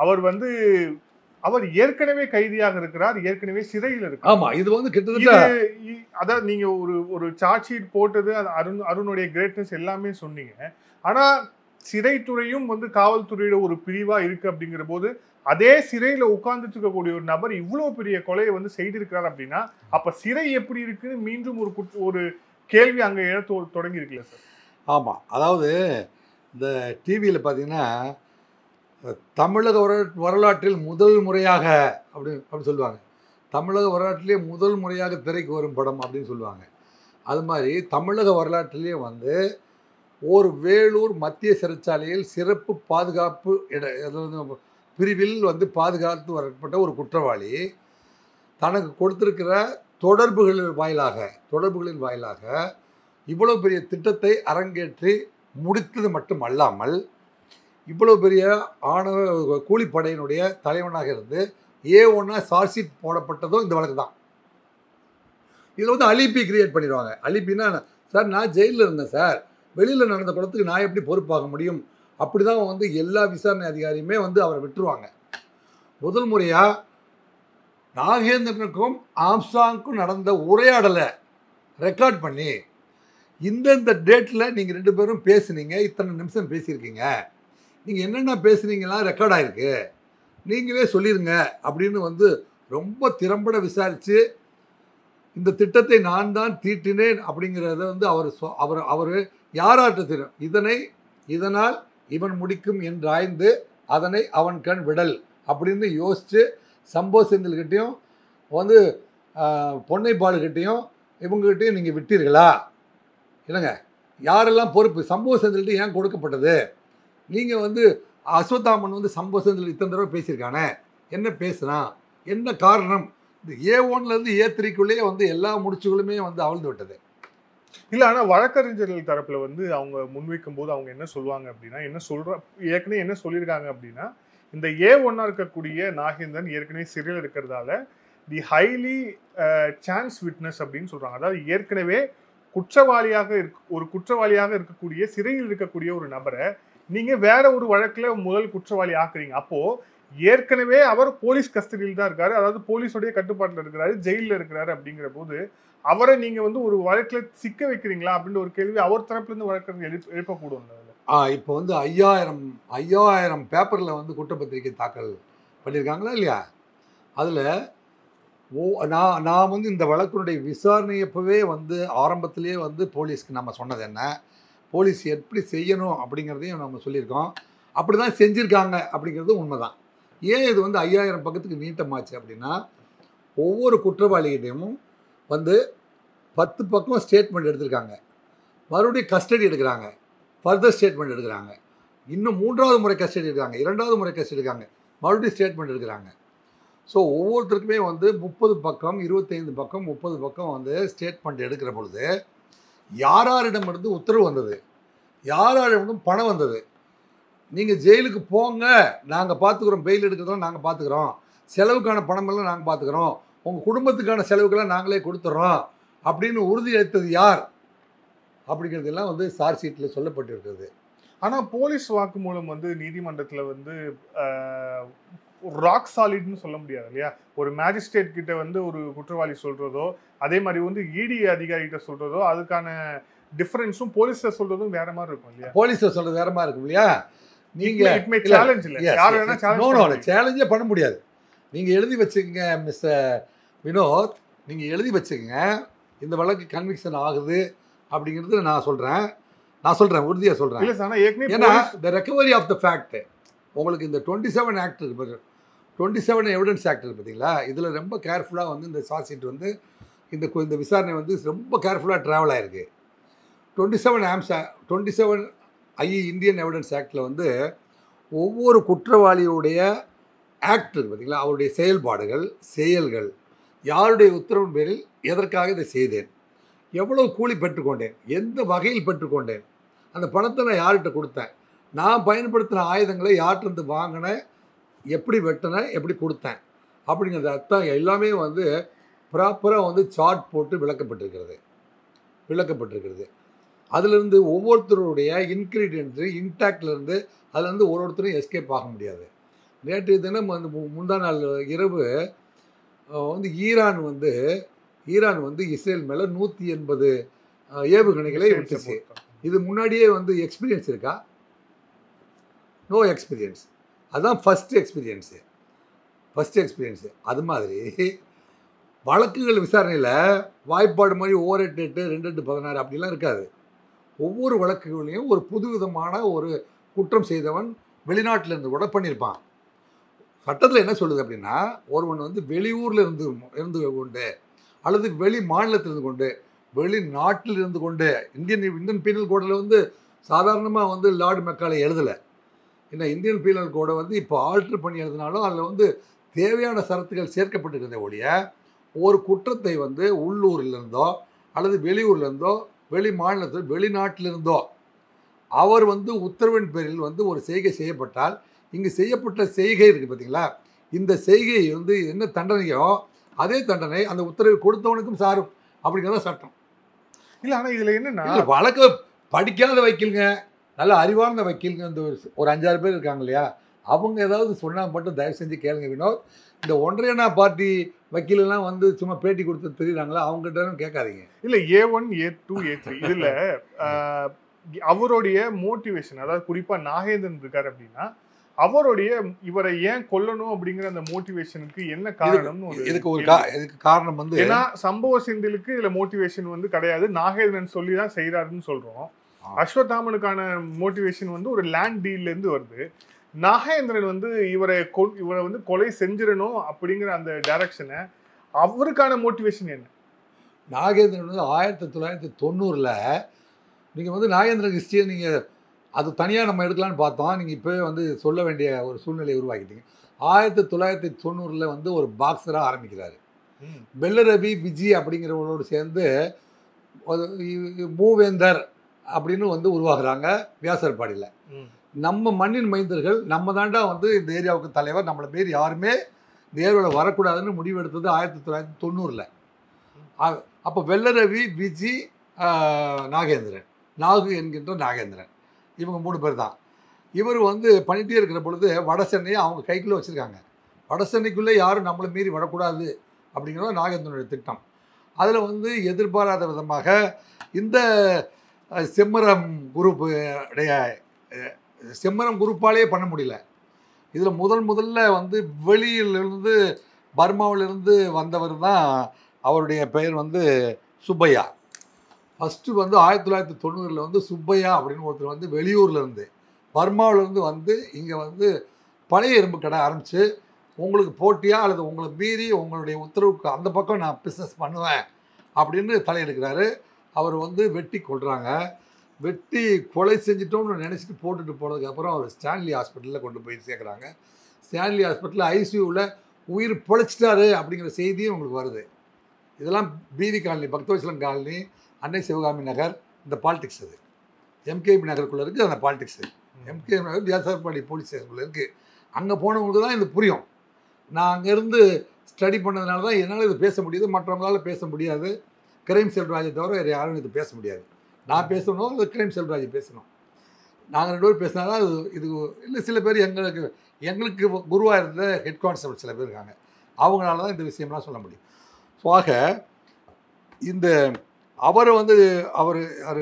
அவர் ஏற்கனவே கைதியாக இருக்கிறார், ஏற்கனவே சிறையில் இருக்கிறார். ஆமா, இது வந்து கிட்டத்தட்ட அதாவது நீங்க ஒரு சார்ஜ் ஷீட் போட்டது, அருணுடைய கிரேட்னஸ் எல்லாமே சொன்னீங்க. ஆனா சிறைத்துறையும் வந்து காவல்துறையோட ஒரு பிரிவா இருக்கு. அப்படிங்கிற போது அதே சிறையில உட்கார்ந்துட்டு இருக்கக்கூடிய ஒரு நபர் இவ்வளவு பெரிய கொலையை வந்து செய்திருக்கிறார் அப்படின்னா அப்ப சிறை எப்படி இருக்குன்னு மீண்டும் ஒரு கேள்வி அங்க எழ தொடங்கி இருக்குல்ல சார்? ஆமா, அதாவது இந்த டிவியில் பார்த்தீங்கன்னா தமிழக வரலாற்றில் முதல் முறையாக அப்படி சொல்லுவாங்க. தமிழக வரலாற்றிலே முதல் முறையாக திரைக்கு வரும் படம் அப்படின்னு சொல்லுவாங்க. அது மாதிரி தமிழக வரலாற்றிலே வந்து ஒரு வேலூர் மத்திய சிறைச்சாலையில் சிறப்பு பாதுகாப்பு பிரிவில் வந்து பாதுகாத்து வரப்பட்ட ஒரு குற்றவாளி தனக்கு கொடுத்திருக்கிற தொடர்புகளின் வாயிலாக இவ்வளோ பெரிய திட்டத்தை அரங்கேற்றி முடித்தது மட்டும் அல்லாமல் இவ்வளோ பெரிய ஆணவ கூலிப்படையினுடைய தலைவனாக இருந்து A1 சார்ஜ் ஷீட் போடப்பட்டதும் இந்த வழக்கு தான். இதில் வந்து அலிபி கிரியேட் பண்ணிடுவாங்க. அலிபின்னா, சார் நான் ஜெயிலில் இருந்தேன் சார், வெளியில் நடந்த குளத்துக்கு நான் எப்படி பொறுப்பாக முடியும், அப்படி தான் வந்து எல்லா விசாரணை அதிகாரியுமே வந்து அவரை விட்டுருவாங்க. முதல் முறையாக நாகேந்திரனுக்கும் ஆம்ஸ்ட்ராங்க்கும் நடந்த உரையாடலை ரெக்கார்ட் பண்ணி இந்தந்த டேட்டில் நீங்கள் 2 பேரும் பேசுனீங்க, இத்தனை நிமிஷம் பேசியிருக்கீங்க, நீங்கள் என்னென்ன பேசுனீங்கலாம் ரெக்கார்ட் ஆகிருக்கு, நீங்களே சொல்லிடுங்க அப்படின்னு வந்து ரொம்ப திறம்பட விசாரித்து இந்த திட்டத்தை நான் தான் தீட்டினேன் அப்படிங்கிறத வந்து அவர் யாராட்ட தெரியும். இதனால் இவன் முடிக்கும் என்றாய்ந்து அதனை அவன் கண் விடல் அப்படின்னு யோசித்து சம்போ செந்தில்கிட்டையும் வந்து பொன்னைப்பாடுகிட்டையும் இவங்ககிட்டையும் நீங்கள் விட்டீர்களா? இல்லைங்க, யாரெல்லாம் பொறுப்பு? சம்போ செந்தில்கிட்ட ஏன் கொடுக்கப்பட்டது? நீங்கள் வந்து அஸ்வத்தாமன் வந்து சம்போ செந்தில் இத்தனை தடவை பேசியிருக்கானே, என்ன பேசுகிறான், என்ன காரணம்? இந்த A1லேருந்து A3க்குள்ளேயே வந்து எல்லா முடிச்சுகளுமே வந்து அவிழ்ந்து விட்டது. இல்லை, ஆனால் வழக்கறிஞர்கள் தரப்பில் வந்து அவங்க முன்வைக்கும் போது அவங்க என்ன சொல்லுவாங்க அப்படின்னா, ஏற்கனவே என்ன சொல்லியிருக்காங்க அப்படின்னா, இந்த A1 இருக்கக்கூடிய நாகேந்திரன் ஏற்கனவே சிறையில் இருக்கிறதால தி ஹைலி சான்ஸ் விட்னஸ் அப்படின்னு சொல்றாங்க. அதாவது ஏற்கனவே ஒரு குற்றவாளியாக இருக்கக்கூடிய சிறையில் இருக்கக்கூடிய ஒரு நபரை நீங்க வேற ஒரு வழக்குல முதல் குற்றவாளி ஆக்குறீங்க. அப்போ ஏற்கனவே அவர் போலீஸ் கஸ்டடியில் தான் இருக்காரு, அதாவது போலீஸோடைய கட்டுப்பாட்டில் இருக்கிறாரு, ஜெயிலில் இருக்கிறாரு. அப்படிங்கிற போது அவரை நீங்க வந்து ஒரு வழக்குல சிக்க வைக்கிறீங்களா அப்படின்னு ஒரு கேள்வி அவர் தரப்புல இருந்து வழக்கறிஞர் எழுப்பக்கூடும். இப்போ வந்து 5000 பேப்பரில் வந்து குற்றப்பத்திரிகை தாக்கல் பண்ணியிருக்காங்களா இல்லையா? அதில் நான் வந்து இந்த வழக்கினுடைய விசாரணையப்பவே வந்து ஆரம்பத்திலேயே வந்து போலீஸ்க்கு நம்ம சொன்னது என்ன, போலீஸ் எப்படி செய்யணும் அப்படிங்கிறதையும் நம்ம சொல்லியிருக்கோம். அப்படி தான் செஞ்சுருக்காங்க அப்படிங்கிறது உண்மை தான். ஏன் இது வந்து 5000 பக்கத்துக்கு நீட்டமாச்சு அப்படின்னா, ஒவ்வொரு குற்றவாளிகிட்டையும் வந்து 10 பக்கம் ஸ்டேட்மெண்ட் எடுத்திருக்காங்க, மறுபடியும் கஸ்டடி எடுக்கிறாங்க, ஃபர்தர் ஸ்டேட்மெண்ட் எடுக்கிறாங்க, இன்னும் 3வது முறை கஸ்டடி எடுக்கிறாங்க, 2வது முறை கஸ்டடி எடுக்கிறாங்க, மறுபடியும் ஸ்டேட்மெண்ட் எடுக்கிறாங்க. ஸோ ஒவ்வொருத்தருக்குமே வந்து 30 பக்கம் 25 பக்கம் 30 பக்கம் வந்து ஸ்டேட்மெண்ட் எடுக்கிற பொழுது யாரிடமிருந்து உத்தரவு வந்தது, யாரிடமிருந்து பணம் வந்தது, நீங்கள் ஜெயிலுக்கு போங்க, நாங்கள் பார்த்துக்குறோம், பெயில் எடுக்கிறதெல்லாம் நாங்கள் பார்த்துக்குறோம், செலவுக்கான பணமெல்லாம் நாங்கள் பார்த்துக்குறோம், உங்கள் குடும்பத்துக்கான செலவுக்கெல்லாம் நாங்களே கொடுத்துட்றோம் அப்படின்னு உறுதி அளித்தது யார் அப்படிங்கிறதெல்லாம் வந்து சார்ஜ் ஷீட்டில் சொல்லப்பட்டிருக்கிறது. ஆனால் போலீஸ் வாக்குமூலம் வந்து நீதிமன்றத்தில் வந்து ராக் சாலிட்னு சொல்ல முடியாது இல்லையா? ஒரு மேஜிஸ்ட்ரேட் கிட்ட வந்து ஒரு குற்றவாளி சொல்றதோ, அதே மாதிரி வந்து இடி அதிகாரிகிட்ட சொல்றதோ, அதுக்கான டிஃபரன்ஸும் போலீஸ்ல சொல்றதும் வேற மாதிரி இருக்கும் இல்லையா? போலீஸ்ல சொல்றது வேற மாதிரி இருக்கும் இல்லையா? நீங்க சேலஞ்சே பண்ண முடியாது. நீங்க எழுதி வச்சுக்கங்க மிஸ்டர் வினோத், நீங்க எழுதி வச்சுக்கங்க, இந்த வழக்கு கன்விக்ஷன் ஆகுது அப்படிங்கிறது நான் சொல்றேன் உறுதியா சொல்றேன். ஏன்னா the recovery of the fact, உங்களுக்கு இந்த 27 ஆக்ட் இருக்கு, 27 எவிடன்ஸ் ஆக்ட் இருக்கு பார்த்தீங்களா, இதில் ரொம்ப கேர்ஃபுல்லாக வந்து இந்த சார்ஜ் ஷீட் வந்து இந்த விசாரணை வந்து ரொம்ப கேர்ஃபுல்லாக ட்ராவல் ஆகிருக்கு. 27 இந்தியன் எவிடன்ஸ் ஆக்டில் வந்து ஒவ்வொரு குற்றவாளியுடைய ஆக்ட் இருக்குது பார்த்தீங்களா, அவருடைய செயல்கள், யாருடைய உத்தரவின் பேரில் எதற்காக இதை செய்தேன், எவ்வளவு கூலி பெற்றுக்கொண்டேன், எந்த வகையில் பெற்றுக்கொண்டேன், அந்த பணத்தை நான் யார்கிட்ட கொடுத்தேன், நான் பயன்படுத்தின ஆயுதங்களை யார்கிட்ட வாங்கினேன், எப்படி வெட்டினேன், எப்படி கொடுத்தேன் அப்படிங்கிறது அர்த்தம் எல்லாமே வந்து ப்ராப்பராக வந்து சார்ட் போட்டு விளக்கப்பட்டிருக்கிறது. அதிலிருந்து ஒவ்வொருத்தருடைய இன்க்ரீடியன்ட்டு இன்டாக்ட்லேருந்து அதுலேருந்து ஒருத்தரும் எஸ்கேப் ஆக முடியாது. நேற்றைய தினம் வந்து முந்தா நாள் இரவு வந்து ஈரான் வந்து இஸ்ரேல் மேலே 180 ஏவுகணைகளை விட்டுச்சு. இது முன்னாடியே வந்து எக்ஸ்பீரியன்ஸ் இருக்கா? No experience. அதுதான் ஃபஸ்ட் எக்ஸ்பீரியன்ஸு. அது மாதிரி வழக்குகள் விசாரணையில் வாய்ப்பாடு மாதிரி 1-8 2-16 அப்படிலாம் இருக்காது. ஒவ்வொரு வழக்குகளையும் ஒரு புதுவிதமான ஒரு குற்றம் செய்தவன் வெளிநாட்டிலேருந்து கூட பண்ணியிருப்பான். சட்டத்தில் என்ன சொல்லுது அப்படின்னா, ஒருவன் வந்து வெளியூரில் இருந்து கொண்டு அல்லது வெளி மாநிலத்திலிருந்து கொண்டு வெளிநாட்டில் இருந்து கொண்டு இந்தியன் பீனல் கோடில் வந்து சாதாரணமாக வந்து லார்டு மெக்காலே எழுதலை. ஏன்னா இந்தியன் பீனல் கோடை வந்து இப்போ ஆல்ட்ரு பண்ணி எழுதினாலும் அதில் வந்து தேவையான சரத்துகள் சேர்க்கப்பட்டிருக்கிறத ஒழிய ஒரு குற்றத்தை வந்து உள்ளூரிலிருந்தோ அல்லது வெளியூர்லேருந்தோ வெளி மாநிலத்தில் வெளிநாட்டிலிருந்தோ அவர் வந்து உத்தரவின் பேரில் வந்து ஒரு செய்கை செய்யப்பட்டால், இங்கு செய்யப்பட்ட செய்கை இருக்குது பார்த்தீங்களா, இந்த செய்கை வந்து என்ன தண்டனையோ அதே தண்டனை அந்த உத்தரவை கொடுத்தவனுக்கும் சாரும் அப்படிங்கிறத சட்டம். இல்லை, ஆனால் இதில் என்னென்னா வழக்கு படிக்காத வக்கீலுங்க, நல்ல அறிவார்ந்த வக்கீலுங்க, இந்த ஒரு 5-6 பேர் இருக்காங்க இல்லையா, அவங்க ஏதாவது சொன்னால் மட்டும் தயவு செஞ்சு கேளுங்க வினோத். இந்த ஒன்றையனா பார்ட்டி வக்கீலெல்லாம் வந்து சும்மா பேட்டி கொடுத்து தெரியுறாங்களா, அவங்ககிட்ட கேட்காதீங்க. இல்லை, A1 A2 A3 இதில் அவருடைய மோட்டிவேஷன், அதாவது குறிப்பாக நாகேந்திரன் இருக்கார் அப்படின்னா அவருடைய இவரை ஏன் கொல்லணும் அப்படிங்கிற அந்த மோட்டிவேஷனுக்கு என்ன காரணம்னு இதுக்கு காரணம் வந்து, ஏன்னா சம்பவ செந்திலுக்கு இதுல மோட்டிவேஷன் வந்து கிடையாது, நாகேந்திரன் சொல்லி தான் செய்யறாருன்னு சொல்றோம். அஸ்வத்தாமனுக்கான மோட்டிவேஷன் வந்து ஒரு லேண்ட் டீல்ல இருந்து வருது. நாகேந்திரன் வந்து இவரை வந்து கொலை செஞ்சிடணும் அப்படிங்கிற அந்த டைரக்ஷனை, அவருக்கான மோட்டிவேஷன் என்ன? நாகேந்திரன் வந்து 1990ல் நீங்கள் வந்து நாகேந்திரன் ஹிஸ்ட்ரியை நீங்கள் அது தனியாக நம்ம எடுக்கலான்னு பார்த்தோம். நீங்கள் இப்போவே வந்து சொல்ல வேண்டிய ஒரு சூழ்நிலையை உருவாக்கிட்டீங்க. 1990ல் வந்து ஒரு பாக்ஸராக ஆரம்பிக்கிறாரு. பெல்லரவி விஜி அப்படிங்கிறவங்களோடு சேர்ந்து மூவேந்தர் அப்படின்னு வந்து உருவாக்குறாங்க வியாசர்பாடியில். நம்ம மண்ணின் மைந்தர்கள் நம்ம தாண்டா வந்து இந்த ஏரியாவுக்கு தலைவர், நம்மளை பேர் யாருமே இந்த ஏரியாவில் வரக்கூடாதுன்னு முடிவு எடுத்தது 1990ல். அப்போ வெள்ளரவி, விஜி, நாகேந்திரன், நாகு என்கின்ற நாகேந்திரன், இவங்க 3 பேர் தான். இவர் வந்து பண்ணிகிட்டே இருக்கிற பொழுது வட சென்னையை அவங்க கைக்குள்ளே வச்சுருக்காங்க. வட சென்னைக்குள்ளே யாரும் நம்மளை மீறி வரக்கூடாது அப்படிங்கிறது நாகேந்திரனுடைய திட்டம். அதில் வந்து எதிர்பாராத விதமாக இந்த செம்மரம் குரூப்பாலே பண்ண முடியல. இதில் முதல்ல வந்து வெளியிலிருந்து பர்மாவிலிருந்து வந்தவர் தான், அவருடைய பெயர் வந்து சுப்பையா. ஃபஸ்ட்டு வந்து 1990ல் வந்து சுப்பையா அப்படின்னு ஒருத்தர் வந்து வெளியூர்லேருந்து பர்மாவிலேருந்து வந்து இங்கே வந்து பழைய இரும்பு கடை ஆரம்பித்து உங்களுக்கு போட்டியாக அல்லது உங்களை மீறி உங்களுடைய உத்தரவுக்கு அந்த பக்கம் நான் பிஸ்னஸ் பண்ணுவேன் அப்படின்னு தலையெடுக்கிறாரு. அவர் வந்து வெட்டி கொள்கிறாங்க. வெட்டி கொலை செஞ்சிட்டோம்னு நினச்சிட்டு போட்டுட்டு போனதுக்கப்புறம் அவர் ஸ்டான்லி ஹாஸ்பிட்டலில் கொண்டு போய் சேர்க்குறாங்க. ஸ்டான்லி ஹாஸ்பிட்டலில் ஐசியூவில் உயிர் பிழைச்சிட்டாரு அப்படிங்கிற செய்தியும் உங்களுக்கு வருது. இதெல்லாம் பிவி காலனி, பக்தவச்சலம் காலனி, அன்னை சிவகாமி நகர், இந்த பாலிடிக்ஸ் அது எம்கேபி நகருக்குள்ளே இருக்குது. அந்த politics MKP Nagar Vyasarpadi police ஸ்டேஷனுக்குள்ளே இருக்குது. அங்கே போனவங்களுக்கு தான் இது புரியும். நான் அங்கேருந்து ஸ்டடி பண்ணதுனால தான் என்னால் இது பேச முடியுது, மற்றவங்களால பேச முடியாது. கிரைம் செல்வராஜை தவிர வேறு யாரும் இது பேச முடியாது. நான் பேசணும், அது கிரைம் செல்வராஜ் பேசணும். நாங்கள் 2 பேரும் பேசினா தான் இது இல்லை. சில பேர் எங்களுக்கு குருவாக இருந்த ஹெட் கான்ஸ்டபிள் சில பேர் இருக்காங்க, அவங்களால தான் இந்த விஷயம்லாம் சொல்ல முடியும். ஸோ ஆக இந்த அவரை வந்து அவர்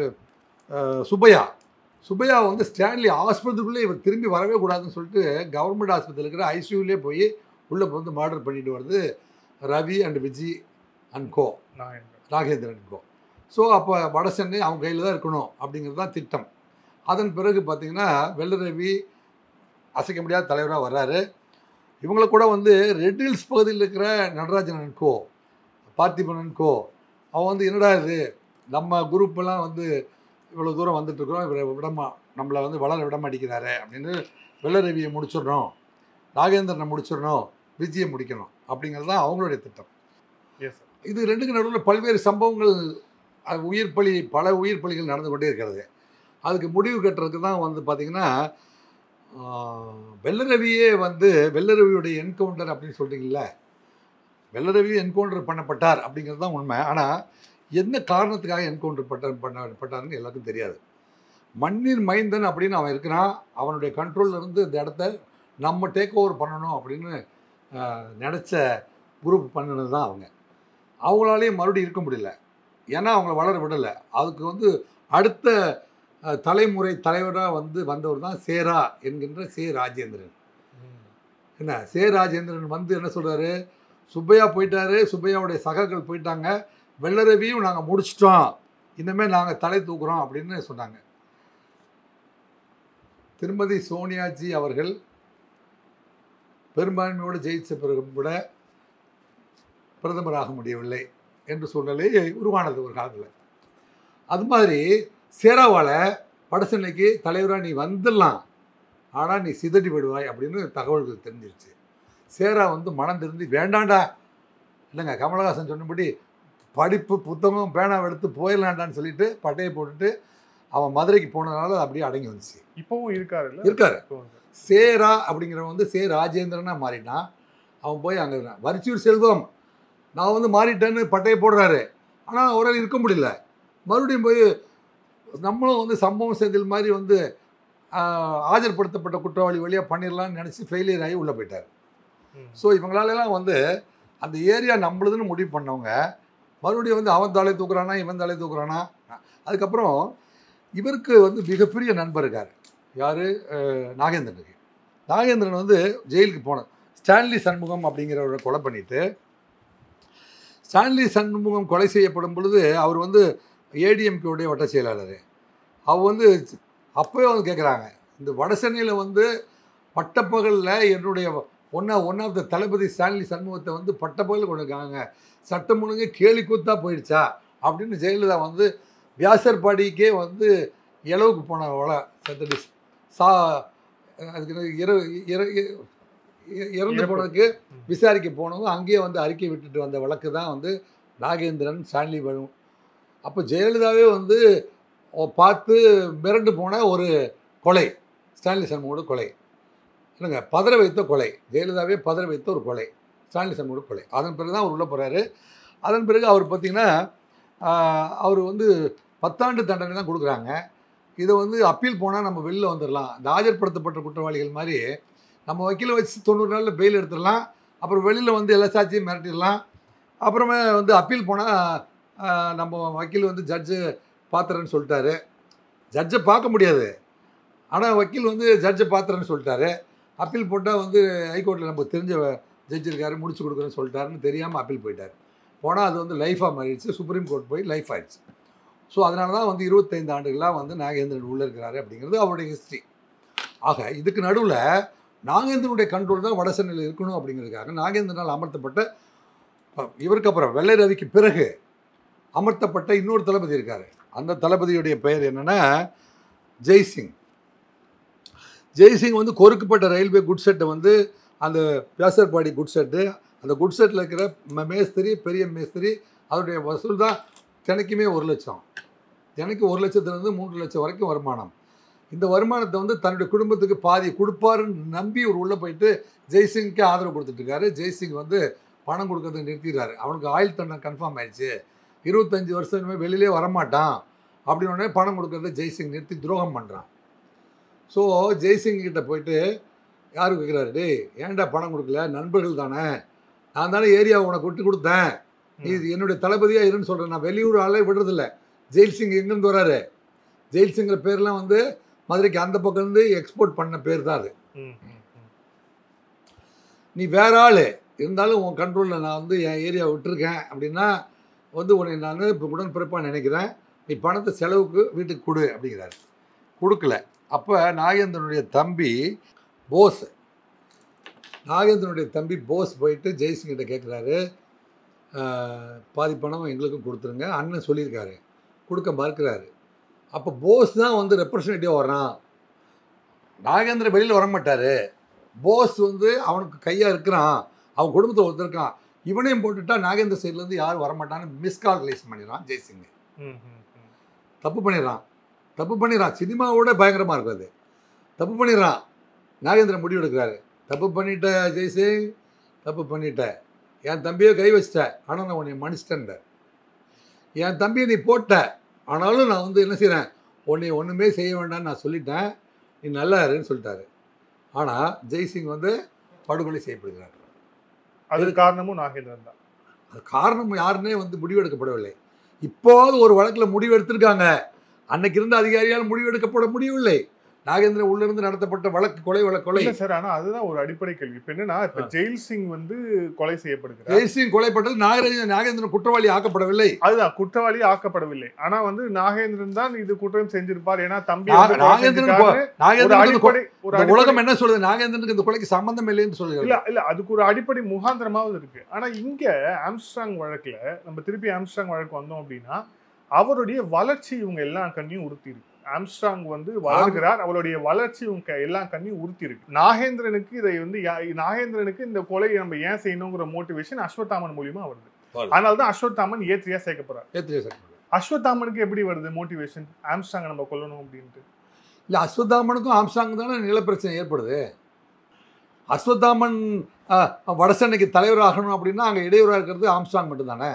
சுப்பையா வந்து ஸ்டான்லி ஆஸ்பத்திரிக்குள்ளே இவர் திரும்பி வரவே கூடாதுன்னு சொல்லிட்டு கவர்மெண்ட் ஆஸ்பத்திரியில் இருக்கிற ஐசியூலே போய் உள்ளே வந்து மர்டர் பண்ணிட்டு வருது Ravi and Viji and co, Nagendran co. So அப்போ வட சென்னை அவங்க கையில் தான் இருக்கணும் அப்படிங்கிறது தான் திட்டம். அதன் பிறகு பார்த்திங்கன்னா வெள்ளரவி அசைக்க முடியாத தலைவராக வர்றாரு. இவங்களை கூட வந்து ரெட் ஹில்ஸ் பகுதியில் இருக்கிற நடராஜன் கோ, பார்த்திபன் கோ, அவன் வந்து என்னடா இது நம்ம குரூப்பெல்லாம் வந்து இவ்வளோ தூரம் வந்துட்டுருக்குறோம், இவரை நம்மளை வந்து வளர விட மாட்டேங்கிறாரு அப்படின்னு வெள்ளரவியை முடிச்சிடணும், நாகேந்திரனை முடிச்சிடணும், விஜயை முடிக்கணும் அப்படிங்கிறது தான் அவங்களுடைய திட்டம். இது ரெண்டுக்கு நடுவில் பல்வேறு சம்பவங்கள், பல உயிர் பலிகள் நடந்து கொண்டே இருக்கிறது. அதுக்கு முடிவு கட்டுறதுக்கு தான் வந்து பார்த்திங்கன்னா வெள்ளரவியுடைய என்கவுண்டர் அப்படின்னு சொல்கிறீங்கள, வெள்ளரவி என்கவுண்டர் பண்ணப்பட்டார் அப்படிங்கிறது தான் உண்மை. ஆனால் என்ன காரணத்துக்காக என்கவுண்டர் பண்ணப்பட்டாருன்னு எல்லாருக்கும் தெரியாது. மண்ணின் மைந்தன் அப்படின்னு அவன் இருக்கிறான், அவனுடைய கண்ட்ரோலில் இருந்து இந்த இடத்த நம்ம டேக் ஓவர் பண்ணணும் அப்படின்னு நினச்ச குரூப் பண்ணினது தான் அவங்க. அவங்களாலேயும் மறுபடியும் இருக்க முடியல, ஏன்னா அவங்கள வளர விடலை. அதுக்கு வந்து அடுத்த தலைமுறை தலைவராக வந்தவர் தான் சேரா என்கின்ற ராஜேந்திரன். என்ன ராஜேந்திரன் வந்து என்ன சொல்கிறாரு, சுப்பையா போயிட்டாரு, சுப்பையாவுடைய சகர்கள் போயிட்டாங்க, வெள்ளரவியும் நாங்கள் முடிச்சிட்டோம், இனிமேல் நாங்கள் தலை தூக்குறோம் அப்படின்னு சொன்னாங்க. திருமதி சோனியாஜி அவர்கள் பெரும்பான்மையோடு ஜெயிச்ச பிறகு கூட பிரதமராக முடியவில்லை என்று சூழ்நிலை உருவானது ஒரு காலத்தில். அது மாதிரி சேராவால் வடசென்னைக்கு தலைவராக நீ வந்துடலாம், ஆனால் நீ சிதறி விடுவாய் அப்படின்னு தகவல்கள் தெரிஞ்சிருச்சு. சேரா வந்து மனம் திருந்தி வேண்டாண்டா, இல்லைங்க கமலஹாசன் சொன்னபடி படிப்பு புத்தகம் பேனாவை எடுத்து போயிடலாண்டான்னு சொல்லிட்டு பட்டையை போட்டுட்டு அவன் மதுரைக்கு போனதுனால அப்படியே அடங்கி வந்துச்சு. இப்போவும் இருக்காரு. சேரா அப்படிங்கிறவன் வந்து ராஜேந்திரனாக மாறினா, அவன் போய் அங்கே வரிச்சூர் செல்வம் நான் வந்து மாறிட்டேன்னு பட்டையை போடுறாரு, ஆனால் அவரால் இருக்க முடியல. மறுபடியும் போய் நம்மளும் வந்து சம்பவம் செந்தில் மாதிரி வந்து ஆஜர்படுத்தப்பட்ட குற்றவாளி வழியாக பண்ணிடலான்னு நினச்சி ஃபெயிலியர் ஆகி உள்ளே போயிட்டார். ஸோ இவங்களாலெல்லாம் வந்து அந்த ஏரியா நம்மளுதுன்னு முடிவு பண்ணவங்க மறுபடியும் வந்து அவன் தலை தூக்குறானா இவன் தலை தூக்குறானா. அதுக்கப்புறம் இவருக்கு வந்து மிகப்பெரிய நண்பர் இருக்கார், யார், நாகேந்திரனுக்கு. நாகேந்திரன் வந்து ஜெயிலுக்கு போனார். ஸ்டான்லி சண்முகம் அப்படிங்கிறவரை கொலை பண்ணிவிட்டு, ஸ்டான்லி சண்முகம் கொலை செய்யப்படும் பொழுது அவர் வந்து ஏடிஎம்கேவுடைய வட்ட செயலாளர். அவ வந்து அப்போவே வந்து கேட்குறாங்க, இந்த வட சென்னையில் வந்து பட்டப்பகலில் என்னுடைய ஒன் ஆஃப் த தளபதி ஸ்டான்லி சண்முகத்தை வந்து பட்டப்பகலில் கொண்டு இருக்காங்க, சட்டம் ஒழுங்கு கேலி கூத்தா போயிடுச்சா அப்படின்னு ஜெயலலிதா வந்து வியாசர்பாடிக்கே வந்து இளவுக்கு போனவள சத்தடி சா அதுக்கு இறந்து போனதுக்கு விசாரிக்க போனவங்க அங்கேயே வந்து அறிக்கை விட்டுட்டு வந்த வழக்கு தான் வந்து நாகேந்திரன் ஸ்டான்லி வரும். அப்போ ஜெயலலிதாவே வந்து பார்த்து மிரண்டு போன ஒரு கொலை ஸ்டான்லி சண்முகோட கொலை இல்லைங்க, பதற வைத்த கொலை, ஜெயலலிதாவே பதற வைத்த ஒரு கொலை ஸ்டான்லி சண்முகோட கொலை. அதன் பிறகு தான் அவர் உள்ளே போகிறாரு. அதன் பிறகு அவர் பார்த்திங்கன்னா அவர் வந்து 10 ஆண்டு தண்டனை தான் கொடுக்குறாங்க. இதை வந்து அப்பீல் போனால் நம்ம வெளியில் வந்துடலாம், இந்த ஆஜர்படுத்தப்பட்ட குற்றவாளிகள் மாதிரி நம்ம வக்கீலை வச்சு 90 நாளில் பெயில் எடுத்துடலாம், அப்புறம் வெளியில் வந்து எல்லா சாட்சியும் மிரட்டிடலாம். அப்புறமே வந்து அப்பீல் போனால் நம்ம வக்கீல் வந்து ஜட்ஜு பார்த்துறேன்னு சொல்லிட்டாரு, ஜட்ஜை பார்க்க முடியாது, ஆனால் வக்கீல் வந்து ஜட்ஜை பார்த்துறேன்னு சொல்லிட்டாரு. அப்பீல் போட்டால் வந்து ஹைகோர்ட்டில் நமக்கு தெரிஞ்ச ஜட்ஜ் இருக்காரு முடிச்சு கொடுக்குறேன்னு சொல்லிட்டாருன்னு தெரியாமல் அப்பீல் போயிட்டார். போனால் அது வந்து லைஃபாக மாறிடுச்சு, சுப்ரீம் கோர்ட் போய் லைஃப் ஆயிடுச்சு. ஸோ அதனால தான் வந்து 25 ஆண்டுகளாக வந்து நாகேந்திரன் உள்ளே இருக்கிறாரு அப்படிங்கிறது அவருடைய ஹிஸ்ட்ரி. ஆக இதுக்கு நடுவில் நாகேந்திரனுடைய கண்ட்ரோல் தான் வட சென்னையில் இருக்கணும் அப்படிங்கிறதுக்காக நாகேந்திரனால் அமர்த்தப்பட்ட, இவருக்கு அப்புறம் வெள்ளை ரவிக்கு பிறகு அமர்த்தப்பட்ட இன்னொரு தளபதி இருக்கார். அந்த தளபதியுடைய பெயர் என்னென்னா ஜெய்சிங். ஜெய்சிங் வந்து கொறுக்கப்பட்ட ரயில்வே குட்செட்டை வந்து அந்த வியாசர்பாடி குட்செட்டு, அந்த குட்செட்டில் இருக்கிற மேஸ்திரி, பெரிய மேஸ்திரி, அதோடைய வசூல் தான் தினைக்குமே 1 லட்சம், தினைக்கு 1 லட்சத்துலேருந்து 3 லட்சம் வரைக்கும் வருமானம். இந்த வருமானத்தை வந்து தன்னுடைய குடும்பத்துக்கு பாதி கொடுப்பாருன்னு நம்பி ஒரு உள்ளே போயிட்டு ஜெய்சிங்க்கு ஆதரவு கொடுத்துட்ருக்காரு. ஜெய்சிங் வந்து பணம் கொடுக்கறதுக்கு நிறுத்திடுறாரு. அவனுக்கு ஆயுள் தண்டனை கன்ஃபார்ம் ஆயிடுச்சு, 25 வருஷம் இனிமேல் வெளியிலே வரமாட்டான் அப்படின்னு பணம் கொடுக்கறத ஜெய்சிங் நிறுத்தி துரோகம் பண்ணுறான். ஸோ ஜெய்சிங் கிட்ட போயிட்டு யார் கேட்குறாரு, டேய் ஏன்டா பணம் கொடுக்கல, நண்பர்கள் தானே, நான் தானே ஏரியாவை உனக்கு விட்டு கொடுத்தேன், நீ என்னுடைய தளபதியாக இருன்னு சொல்கிறேன், நான் வெளியூர் ஆளே விடுறதில்ல. ஜெயில்சிங் எங்கேருந்து வராரு, ஜெயில்சிங்கிற பேர்லாம் வந்து மதுரைக்கு அந்த பக்கம் இருந்து எக்ஸ்போர்ட் பண்ண பேர் தான் அது. நீ வேற ஆள் இருந்தாலும் உன் கண்ட்ரோலில் நான் வந்து என் ஏரியாவை விட்டுருக்கேன் அப்படின்னா வந்து உன்னை நான் இப்போ உடன்பிறப்பாக நினைக்கிறேன், நீ பணத்தை செலவுக்கு வீட்டுக்கு கொடு அப்படிங்கிறாரு. கொடுக்கல. அப்போ நாகேந்திரனுடைய தம்பி போஸ், நாகேந்திரனுடைய தம்பி போஸ் போயிட்டு ஜெய்சிங்கிட்ட கேட்குறாரு, பாதி பணம் எங்களுக்கும் கொடுத்துருங்க, அண்ணன் சொல்லியிருக்காரு, கொடுக்க மறுக்கிறாரு. அப்போ போஸ் தான் வந்து ரெப்ரசன்டேட்டிவாக வர்றான், நாகேந்திரன் வெளியில் வரமாட்டார், போஸ் வந்து அவனுக்கு கையாக இருக்கிறான், அவன் குடும்பத்தில் ஒருத்தருக்கான், இவனையும் போட்டுட்டா நாகேந்திர சைட்லேருந்து யாரும் வரமாட்டான்னு மிஸ்கால்குலேஷன் பண்ணிடுறான் ஜெய்சிங். தப்பு பண்ணிடுறான், சினிமாவோட பயங்கரமாக இருக்கும் அது. தப்பு பண்ணிடுறான், நாகேந்திரன் முடிவு எடுக்கிறாரு, தப்பு பண்ணிட்ட ஜெய்சிங், தப்பு பண்ணிட்ட, என் தம்பியை கை வச்சிட்ட, ஆனால் நான் உன்னை மன்னிச்சிட்டேன், என் தம்பியை நீ போட்ட, ஆனாலும் நான் வந்து என்ன செய்கிறேன், உன்னை ஒன்றுமே செய்ய வேண்டாம்னு நான் சொல்லிட்டேன், நீ நல்லா இருன்னு சொல்லிட்டாரு. ஆனால் ஜெய்சிங் வந்து படுகொலை செய்யப்படுகிறார். அது காரணமும் நாகேந்திரன் தான். அது காரணம் யாருன்னே வந்து முடிவெடுக்கப்படவில்லை. இப்போது ஒரு வழக்கில் முடிவு எடுத்திருக்காங்க, அன்னைக்கு இருந்த அதிகாரியால் முடிவெடுக்கப்பட முடியவில்லை. நாகேந்திரன் உள்ளிருந்து நடத்தப்பட்ட வழக்கு கொலை சார். ஆனால் அதுதான் ஒரு அடிப்படை கேள்வி. இப்போ என்னன்னா, இப்போ ஜெயில்சிங் வந்து கொலை செய்யப்படுகிறார். ஜெய்சிங் கொலைப்பட்டது நாகேந்திரன் குற்றவாளி ஆக்கப்படவில்லை. அதுதான், குற்றவாளி ஆக்கப்படவில்லை. ஆனா வந்து நாகேந்திரன் தான் இது குற்றம் செஞ்சிருப்பார். ஏன்னா தம்பி உலகம் என்ன சொல்லுது, நாகேந்திரனுக்கு இந்த கொலைக்கு சம்பந்தம் இல்லைன்னு சொல்லுது. இல்ல அதுக்கு ஒரு அடிப்படை முகாந்திரமாவது இருக்கு. ஆனா இங்க ஆம்ஸ்ட்ராங் வழக்குல நம்ம திருப்பி ஆம்ஸ்ட்ராங் வழக்கு வந்தோம் அப்படின்னா, அவருடைய வளர்ச்சி இவங்க எல்லா கண்ணையும் உறுத்தி இருக்கு. ஆம்ஸ்ட்ராங் வந்து வளர்கிறார், அவருடைய வளர்ச்சி இவங்க எல்லா கண்ணையும் உறுத்தி இருக்கு. நாகேந்திரனுக்கு இதை வந்து நாகேந்திரனுக்கு இந்த கொலையை நம்ம ஏன் செய்யணுங்கிற மோட்டிவேஷன் அஸ்வத்தாமன் மூலியமா வருது. அதனாலதான் அஸ்வத்தாமன் ஏத்திரியா சேர்க்கப்படுறாரு. அஸ்வத்தாமனுக்கு எப்படி வருது மோட்டிவேஷன், ஆம்ஸ்ட்ராங்கை நம்ம கொல்லணும் அப்படின்ட்டு? இல்ல, அஸ்வத்தாமனுக்கும் ஆம்ஸ்ட்ராங் தானே நில பிரச்சனை ஏற்படுது. அஸ்வத்தாமன் வடசென்னைக்கு தலைவர் ஆகணும் அப்படின்னா அங்க இடையூறா இருக்கிறது ஆம்ஸ்ட்ராங் மட்டும் தானே.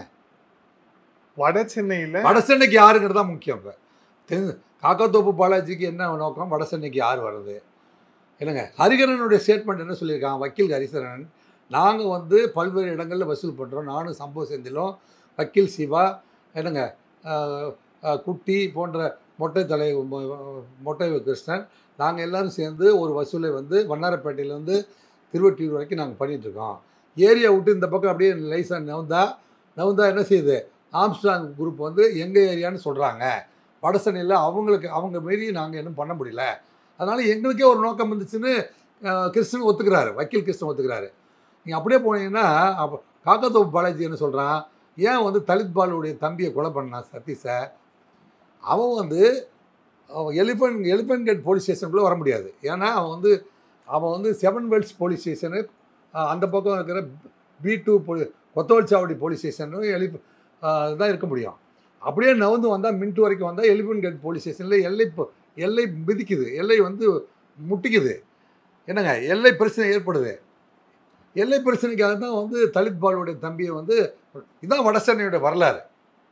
வடசென்னைக்கு யாருங்கிறது தான் முக்கியம். இப்போ காக்காத்தோப்பு பாலாஜிக்கு என்ன நோக்கம், வடசென்னைக்கு யார் வர்றது இல்லைங்க. ஹரிகரனுடைய ஸ்டேட்மெண்ட் என்ன சொல்லியிருக்காங்க, வக்கீல் ஹரிசரன், நாங்கள் வந்து பல்வேறு இடங்களில் வசூல் பண்ணுறோம், நானும் சம்பவ செந்திலும் வக்கீல் சிவா என்னங்க குட்டி போன்ற மொட்டை கிருஷ்ணன், நாங்கள் எல்லோரும் சேர்ந்து ஒரு வசூலை வந்து வண்ணாரப்பேட்டையிலேருந்து திருவொற்றியூர் வரைக்கும் நாங்கள் பண்ணிகிட்ருக்கோம். ஏரியா விட்டு இந்த பக்கம் அப்படியே லைஸாக நவுந்தா என்ன செய்யுது, ஆம்ஸ்ட்ராங் குரூப் வந்து எங்கள் ஏரியான்னு சொல்கிறாங்க, வட சென்னையில் அவங்க மீறி நாங்கள் இன்னும் பண்ண முடியல, அதனால் எங்களுக்கே ஒரு நோக்கம் இருந்துச்சுன்னு கிருஷ்ணன் ஒத்துக்கிறாரு, வக்கீல் கிருஷ்ணன் ஒத்துக்கிறாரு. நீங்கள் அப்படியே போனீங்கன்னா அப்போ காக்கத்தோப்பு பாலாஜி என்ன சொல்கிறான், ஏன் வந்து தலித் பாலுடைய தம்பியை கொலை பண்ணான் சதீஷை, அவன் எலிஃபென்ட் கேட் போலீஸ் ஸ்டேஷனுக்குள்ளே வர முடியாது. ஏன்னா அவன் வந்து 7 வேல்ஸ் போலீஸ் ஸ்டேஷனு, அந்த பக்கம் இருக்கிற B2 கொத்தவல் சாவடி போலீஸ் ஸ்டேஷனு தான் இருக்க முடியும். அப்படியே நவந்து வந்தால் மின்ட்டு வரைக்கும் வந்தால் எலிஃபென்ட் கேட் போலீஸ் ஸ்டேஷனில் எல்லை மிதிக்குது, எல்லை வந்து முட்டிக்குது. என்னங்க எல்லை பிரச்சனை ஏற்படுது. எல்லை பிரச்சனைக்காக தான் வந்து தலித் பாலுடைய தம்பியை வந்து இதுதான் வட சென்னையோட வரலாறு.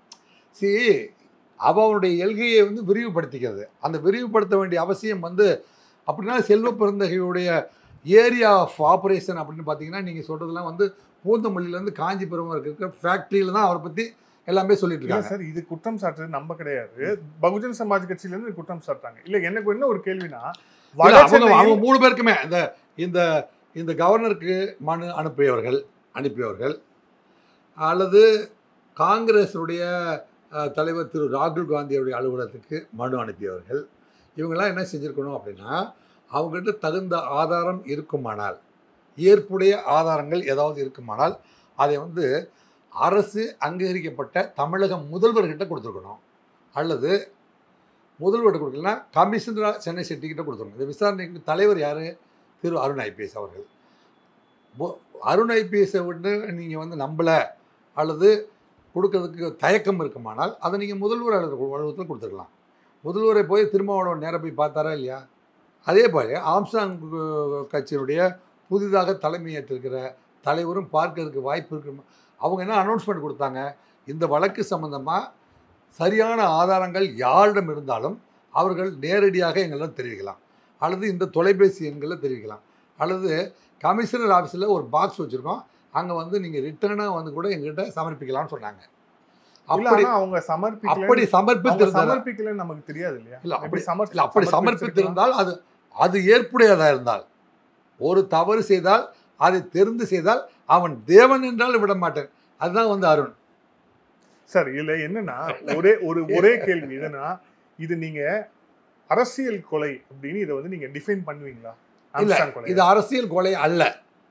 அவனுடைய எல்கையை வந்து விரிவுபடுத்திக்கிறது. அந்த விரிவுபடுத்த வேண்டிய அவசியம் வந்து அப்படின்னா செல்வ பெருந்தகையுடைய ஏரியா ஆஃப் ஆப்ரேஷன் அப்படின்னு பார்த்தீங்கன்னா நீங்கள் சொல்கிறதுலாம் வந்து பூந்தமல்லியிலேருந்து காஞ்சிபுரம் இருக்கிற ஃபேக்ட்ரியில் தான் அவரை பற்றி எல்லாமே சொல்லிட்டு இருக்காங்க. சார் இது குற்றம் சாட்டுறது நம்ம கிடையாது, பகுஜன் சமாஜ் கட்சியிலேருந்து குற்றம் சாட்டாங்க. இல்லை எனக்கு என்ன ஒரு கேள்வினா, அவங்க 3 பேருக்குமே இந்த இந்த கவர்னருக்கு மனு அனுப்பியவர்கள் அல்லது காங்கிரஸுடைய தலைவர் திரு ராகுல் காந்தியுடைய அலுவலகத்துக்கு மனு அனுப்பியவர்கள், இவங்கெல்லாம் என்ன செஞ்சுருக்கணும் அப்படின்னா, அவங்ககிட்ட தகுந்த ஆதாரம் இருக்குமானால், ஏற்புடைய ஆதாரங்கள் ஏதாவது இருக்குமானால் அதை வந்து அரசு அங்கீகரிக்கப்பட்ட தமிழக முதல்வர்கிட்ட கொடுத்துருக்கணும். அல்லது முதல்வர்கிட்ட கொடுக்கலன்னா கமிஷனராக சென்னை செட்டிக்கிட்ட கொடுத்துருக்கணும். இந்த விசாரணைக்கு தலைவர் யார்? திரு அருண் ஐபிஎஸ் அவர்கள். அருண் ஐபிஎஸை விட்டு நீங்கள் வந்து நம்பலை அல்லது கொடுக்கறதுக்கு தயக்கம் இருக்குமானால் அதை நீங்கள் முதல்வர் அலுவலகத்தில் கொடுத்துருக்கலாம். முதல்வரை போய் திருமாவளவன் நேராக போய் பார்த்தாரா இல்லையா? அதே போல் ஆம்ஸ்ட்ராங் கட்சியினுடைய புதிதாக தலைமையேற்றிருக்கிற தலைவரும் பார்க்கறதுக்கு வாய்ப்பு இருக்கு. அவங்க என்ன அனௌன்ஸ்மெண்ட் கொடுத்தாங்க, இந்த வழக்கு சம்பந்தமாக சரியான ஆதாரங்கள் யாரிடம் இருந்தாலும் அவர்கள் நேரடியாக எங்களிடம் தெரிவிக்கலாம், அல்லது இந்த தொலைபேசி எண்களில் தெரிவிக்கலாம், அல்லது கமிஷனர் ஆஃபீஸில் ஒரு பாக்ஸ் வச்சுருக்கோம், அங்கே வந்து நீங்கள் ரிட்டர்னாக வந்து கூட எங்ககிட்ட சமர்ப்பிக்கலாம்னு சொன்னாங்க. அவங்க அப்படி சமர்ப்பிக்கலன்னு நமக்கு தெரியாது இல்லையா? இல்லை அப்படி சமர்ப்பித்திருந்தால் அது ஏற்புடையதாக இருந்தால், ஒரு தவறு செய்தால் அதை தெரிந்து செய்தால் அவன் தேவன் என்றால் விட மாட்டேன். அதுதான் வந்து அருண் சார். இதுல என்னன்னா ஒரே கேள்வி என்னன்னா, இது நீங்க அரசியல் கொலை அப்படின்னு இதை வந்து நீங்க டிஃபைன் பண்ணுவீங்களா? இல்ல, இது அரசியல் கொலை அல்ல.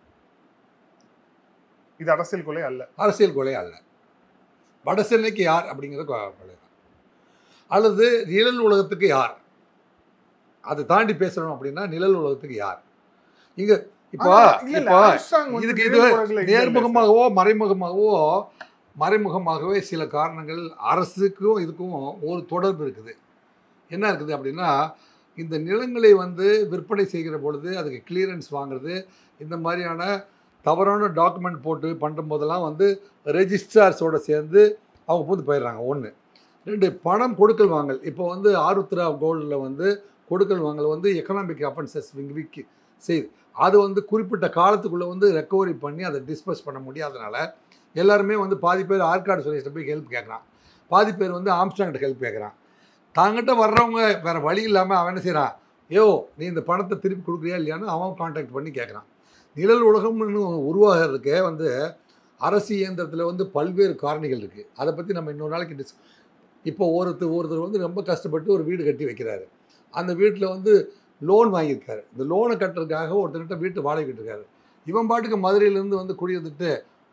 இது அரசியல் கொலை அல்ல. அரசியல் கொலை அல்ல. வட சென்னைக்கு யார் அப்படிங்கிற கொலை தான். அல்லது நிழல் உலகத்துக்கு யார், அதை தாண்டி பேசணும் அப்படின்னா நிழல் உலகத்துக்கு யார்? இங்க இப்போ இதுக்கு இது நேர்முகமாகவோ மறைமுகமாகவே சில காரணங்கள் அரசுக்கும் இதுக்கும் ஒரு தொடர்பு இருக்குது. என்ன இருக்குது அப்படின்னா, இந்த நிலங்களை வந்து விற்பனை செய்கிற பொழுது அதுக்கு கிளியரன்ஸ் வாங்குறது, இந்த மாதிரியான தவறான டாக்குமெண்ட் போட்டு பண்ணும் போதெல்லாம் வந்து ரெஜிஸ்ட்ரார்ஸோடு சேர்ந்து அவங்க பூந்து போயிடுறாங்க. 1. 2 பணம் கொடுக்கல் வாங்கல். இப்போ வந்து ஆருத்ரா கோல்டில் வந்து கொடுக்கல் வாங்கல் வந்து எக்கனாமிக் அஃபென்சஸ் விங்கி செய்யுது. அது வந்து குறிப்பிட்ட காலத்துக்குள்ளே வந்து ரெக்கவரி பண்ணி அதை டிஸ்பஸ் பண்ண முடியாதனால எல்லாருமே வந்து பாதி பேர் ஆற்காடு சுரேஷ்ட போய் ஹெல்ப் கேட்குறான், பாதி பேர் வந்து ஆம்ஸ்ட்ராங்கிட்ட ஹெல்ப் கேட்குறான். தாங்கிட்ட வர்றவங்க வேறு வழி இல்லாமல் அவன் என்ன செய்கிறான், நீ இந்த பணத்தை திருப்பி கொடுக்குறியா இல்லையான்னு அவன் கான்டாக்ட் பண்ணி கேட்குறான். நிழல் உலகம்னு உருவாகிறதுக்கே வந்து அரசு இயந்திரத்தில் வந்து பல்வேறு காரணிகள் இருக்குது. அதை பற்றி நம்ம இன்னொரு நாளைக்கு இப்போ ஒருத்தர் வந்து ரொம்ப கஷ்டப்பட்டு ஒரு வீடு கட்டி வைக்கிறாரு. அந்த வீட்டில் வந்து லோன் வாங்கியிருக்காரு. இந்த லோனை கட்டுறதுக்காக ஒருத்தர்கிட்ட வீட்டு வாடகை கட்டிருக்காரு. இவன் பாட்டுக்கு மதுரையிலேருந்து வந்து குடியிருந்துட்டு